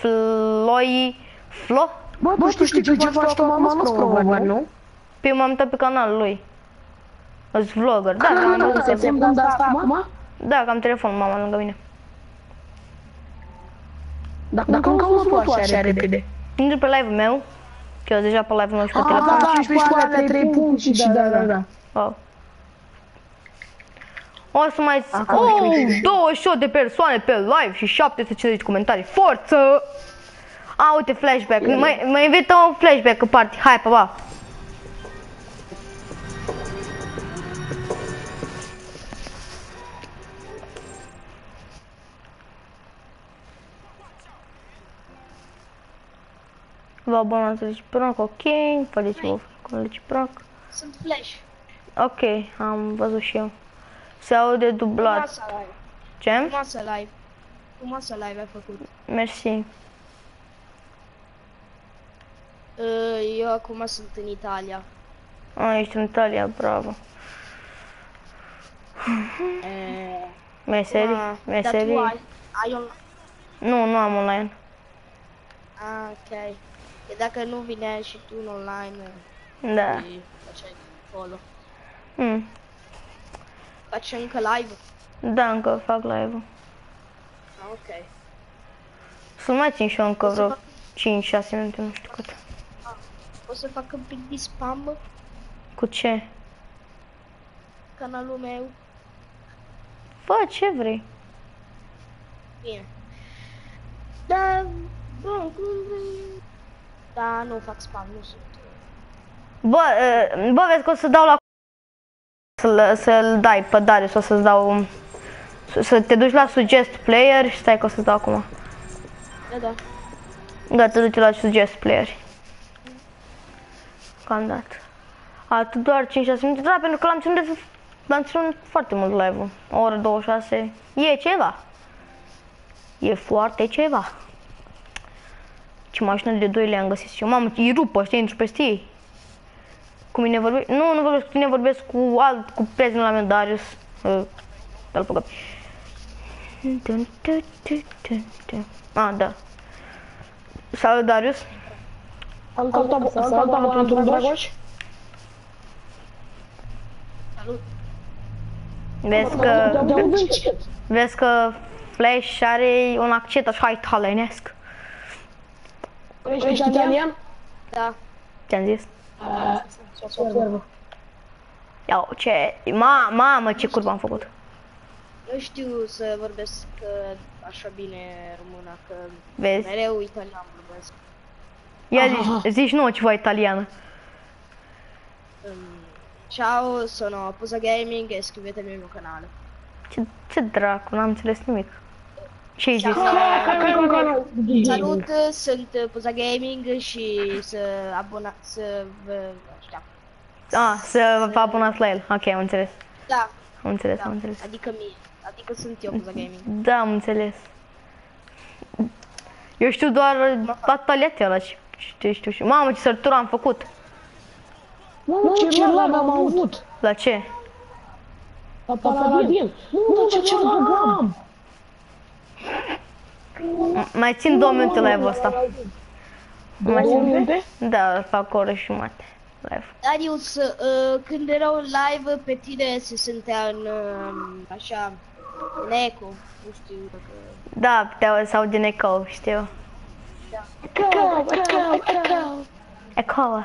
S1: Flo?
S3: Bă, tu știi ce faci tu, mama, nu-ți promovări, nu?
S1: Pe eu m-am uitat pe canalul lui. Îți vlogger. Da, că am telefonul mama lângă mine.
S3: Dacă încă nu așa repede.
S1: Intri pe live-ul meu. Că eu deja pe live-ul meu și pe telefon.
S3: Da, și pe alea 3 puncti și da.
S1: Oh. O să mai... 28 de persoane pe live și 750 comentarii. Forță! Uite, flashback. Mă invită un flashback în party. Hai, pa! Vă abonați reciproc, ok. Faceți-vă cu reciproc.
S3: Sunt Flash.
S1: Ok, am văzut și eu. Se aude dublat.
S3: Frumoasă live.
S1: Ce?
S3: Frumoasă live. Frumoasă live ai făcut.
S1: Mersi.
S3: Eu acum sunt în Italia.
S1: Ești în Italia, bravo. Meserii?
S3: Dar tu
S1: Meserii?
S3: ai online?
S1: Nu am online.
S3: Ok. E dacă nu vine și tu în online,
S1: Da.
S3: faceai acolo.
S1: Mm.
S3: Faci încă live?
S1: Da, încă fac live-ul.
S3: Ok.
S1: Să mai țin și eu încă vreo 5-6 minute, nu știu cât.
S3: O să fac un pic de spam
S1: Cu ce?
S3: canalul meu.
S1: Fă ce vrei.
S3: Bine. Da, bun, da, nu fac spam, nu sunt.
S1: Bă, vezi că o să dau la să-l dai pe Darius, o să-ți dau să te duci la suggest player și stai că o să-ți dau acum.
S3: Da.
S1: Da, te duci la suggest player. Cam dat. Atât doar 5-6 minute, da, pentru că l-am ținut foarte mult live-ul. O oră 26. E ceva. E foarte ceva. Ce mașină de 2 le-am găsit și eu. Mamă, îi rupă, știi, intru peste ei. Cu mine vorbesc? Nu vorbesc cu tine, vorbesc cu prietenul la meu, Darius. Dă-l pe Ah, da. Salut, Darius.
S3: Salut, abonat, Dragoș. Salut.
S1: Vezi că Flash are un accent așa italienesc.
S3: Ești italian? Da.
S1: Ce-am zis? Iau, ce... Mamă, ce curvă am făcut.
S3: Nu știu să vorbesc așa bine româna, că
S1: Vezi?
S3: mereu italian vorbesc.
S1: Ia zici nouă ceva italiană.
S3: Ciao, sono Posa Gaming e iscrivetevi al mio canale.
S1: Ce dracu, n-am înțeles nimic. Ce-ai zis?
S3: Salut, sunt Posa Gaming și să vă...
S1: Să vă abonați la el. Ok, am înțeles.
S3: Da.
S1: Am înțeles,
S3: Da,
S1: am înțeles.
S3: adică sunt eu Posa Gaming.
S1: Da, am înțeles. Eu știu doar bataliatea ăla, știu. Mamă, ce sărtură am făcut.
S3: Mamă, ce lag am avut.
S1: La ce?
S3: La Paladin. Nu, ce lag am.
S1: Mai țin 2 minute live-ul ăsta.
S3: 2 minute?
S1: Da, fac o oră și jumătate live.
S3: Darius, când erau live pe tine se sentea în, așa, în eco, nu știu dacă...
S1: Da, sau din eco, știu. Eco.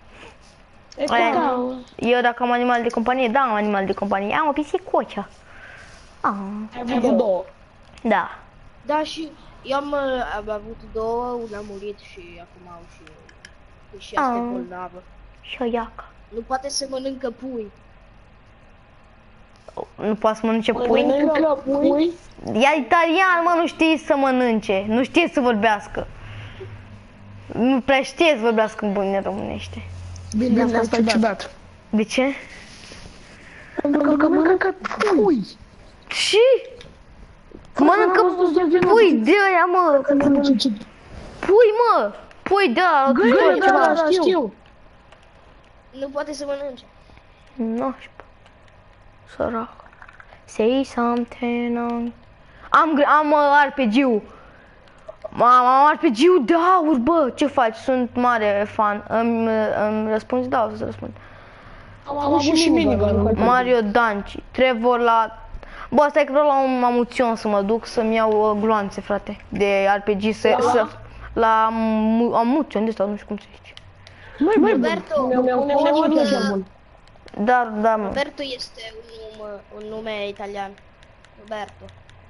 S1: Eu dacă am animal de companie, da, am animal de companie. Am o pisicuță.
S3: Ai avut 2?
S1: Da.
S3: Da, și eu am avut 2, una a murit și acum au și asta e bolnavă.
S1: Și o iacă.
S3: Nu poate să mănâncă pui.
S1: Nu poate să mănânce pui?
S3: Mănâncă pui?
S1: E italian, mă, nu știe să mănânce. Nu știe să vorbească. Nu prea știe să vorbească în bune românește.
S3: Bine, asta e ciudat.
S1: De ce?
S3: Pentru că mănâncă pui.
S1: Ce? Mănâncă pui de aia, mă. Pui, mă. Pui de aia.
S3: Găini, da, știu. Nu poate să mănânce.
S1: Nașpa. Sărac. Say something on... Am RPG-ul. Am RPG-ul de aur, bă. Ce faci? Sunt mare fan. Îmi răspunzi? Da, o să răspund.
S3: Am avut și minigun.
S1: Mario Danci. Trevor la... Bă, stai că vreau la un amuțion să mă duc să-mi iau gloanțe, frate. De RPG să... La amuțion de ăsta, nu știu cum se zice.
S3: Roberto,
S1: Da, mă.
S3: Roberto este un nume italian. Roberto.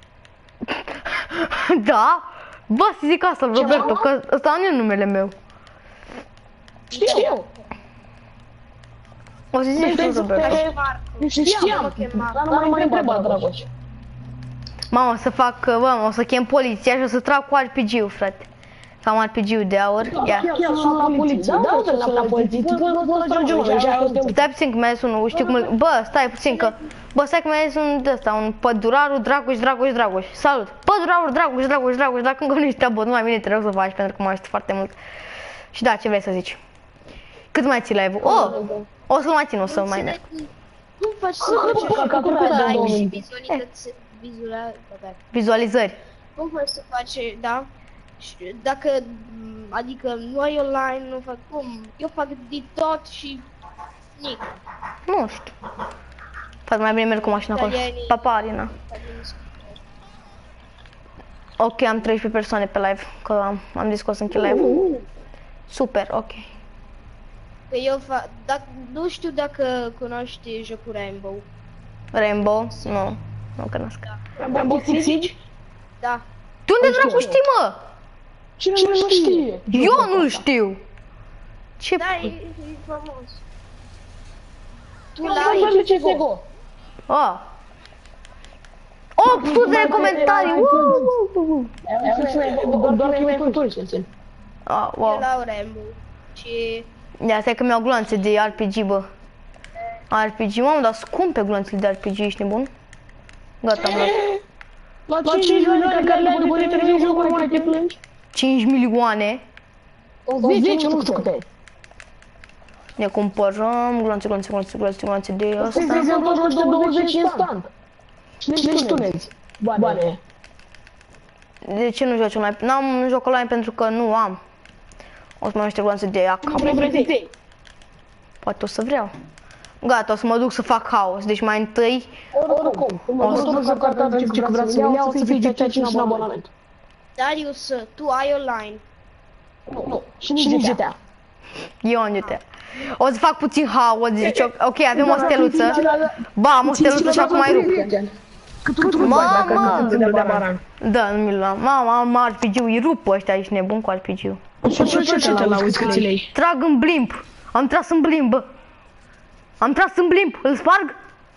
S1: Da? Bă, să zic asta, Roberto, că ăsta nu e numele meu.
S3: Știu.
S1: O să zici tu, Roberto.
S3: Știam, dar nu mai întreba, Dragoș.
S1: Mamă, o să fac, bă, o să chem poliția și o să trag cu RPG-ul, frate. Cam RPG-ul de aur. Ia.
S3: Chiar sunt la poliție. Da, sunt la poliție. Până trage unul.
S1: Stai puțin că mai ales unul, știu cum îl... Bă, stai puțin că... Bă, stai că mai ales unul de ăsta, un pădurarul Dragoș. Salut! Pădurarul Dragoș, dacă încă nu ești abonat, mai bine te rog să faci pentru că mă ajută foarte mult. Și da, ce vrei să zici? Cât mai ții live-ul? Oh! O să-l mai țin, o să mai merg.
S4: Cum faci să faci și
S1: Vizualizări.
S4: Cum faci să faci, da? Și dacă, adică nu ai online, nu fac cum? Eu fac de tot și nic.
S1: Nu știu. Poate mai bine merg cu mașina acolo. Papa, Arina. Ok, am 13 persoane pe live, că am zis că o să închid live-ul. Super, ok.
S4: Că eu fac, nu știu dacă cunoști jocul Rainbow.
S1: Rainbow? Nu cunosc.
S3: Rainbow Six Siege?
S4: Da.
S1: Tu unde dracu știi, mă?
S3: Cine nu știe?
S1: Eu nu știu. Ce
S4: Da, e frumos. Tu
S3: La
S4: l-ai
S3: CSGO.
S1: Ah. 800 de comentarii.
S3: Doar că mi-ai făcut să-țin.
S1: Ah,
S4: eu
S1: wow.
S4: la Rainbow. Și
S1: Ia, stai că mi-au gloanțe de RPG, bă. RPG, mamă, dar scumpe gloanțele de RPG, ești nebun? Gata, am luat.
S3: La 5 milioane care le-ai după 3 jocuri mai te plângi?
S1: 5 milioane.
S3: 10, nu știu câte e.
S1: Ne cumpărăm gloanțe de
S3: Asta
S1: asta.
S3: se întoarce 20 instant. Cine ștunezi? Bane.
S1: De ce nu joci online? N-am joc online pentru că nu am. O să mai am niște gloanțe de AK.
S3: Vrei.
S1: Poate o să vreau. Gata, o să mă duc să fac haos. Deci mai întâi...
S3: Oricum. O să duc să cartea ce vreau să iau, o să fie ceea ce în abonament.
S4: Darius, tu ai online.
S3: Nu, și nici GTA.
S1: Eu am GTA. O să fac puțin haos, deci ok, avem o steluță. Ba, am o steluță și acum mai rup. Mamă! Da, nu mi-l luam. Mama, am RPG-ul, îi rup ăștia, ești nebun cu RPG-ul.
S3: Ce te lauzi câți lei?
S1: Trag în blimp. Am tras în blimp, bă. Am tras în blimp, îl sparg?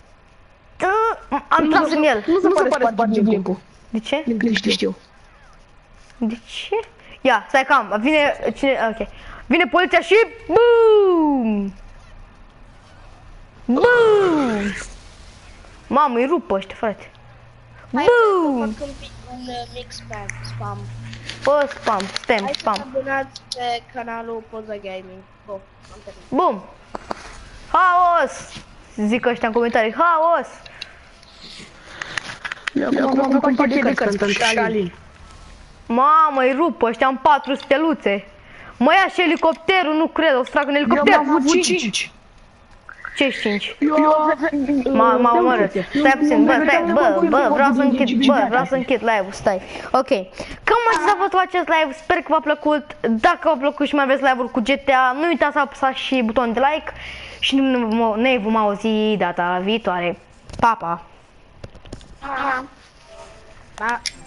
S1: Am tras în el.
S3: Nu se pare sparge blimpul.
S1: De ce?
S3: Știu.
S1: De ce? Ia, stai cam, vine cine, ok. Vine poliția și BOOM! BOOM! Mamă, îi rup ăștia, frate.
S4: Hai să
S1: BOOM!
S4: fac un mic spam.
S1: Bă, spam,
S4: Hai să
S1: spam.
S4: abonați pe canalul Poza Gaming. Bun, am terminat.
S1: BOOM! Haos! Zic ăștia în comentarii, haos!
S3: Acum am făcut un pachet de cărți pentru Alin.
S1: Mamă, îi rup ăștia, am 4 steluțe. Mă ia și elicopterul, nu cred, o să trag în elicopter.
S3: Eu am avut 5.
S1: Ce 5?
S3: Eu
S1: M-a omorât. Stai puțin, bă, vreau să închid live-ul, stai. Ok. Cam atât a fost la acest live, sper că v-a plăcut. Dacă v-a plăcut și mai aveți live-uri cu GTA, nu uitați să apăsați și butonul de like. Și ne vom auzi data viitoare. Pa, pa!
S4: Pa!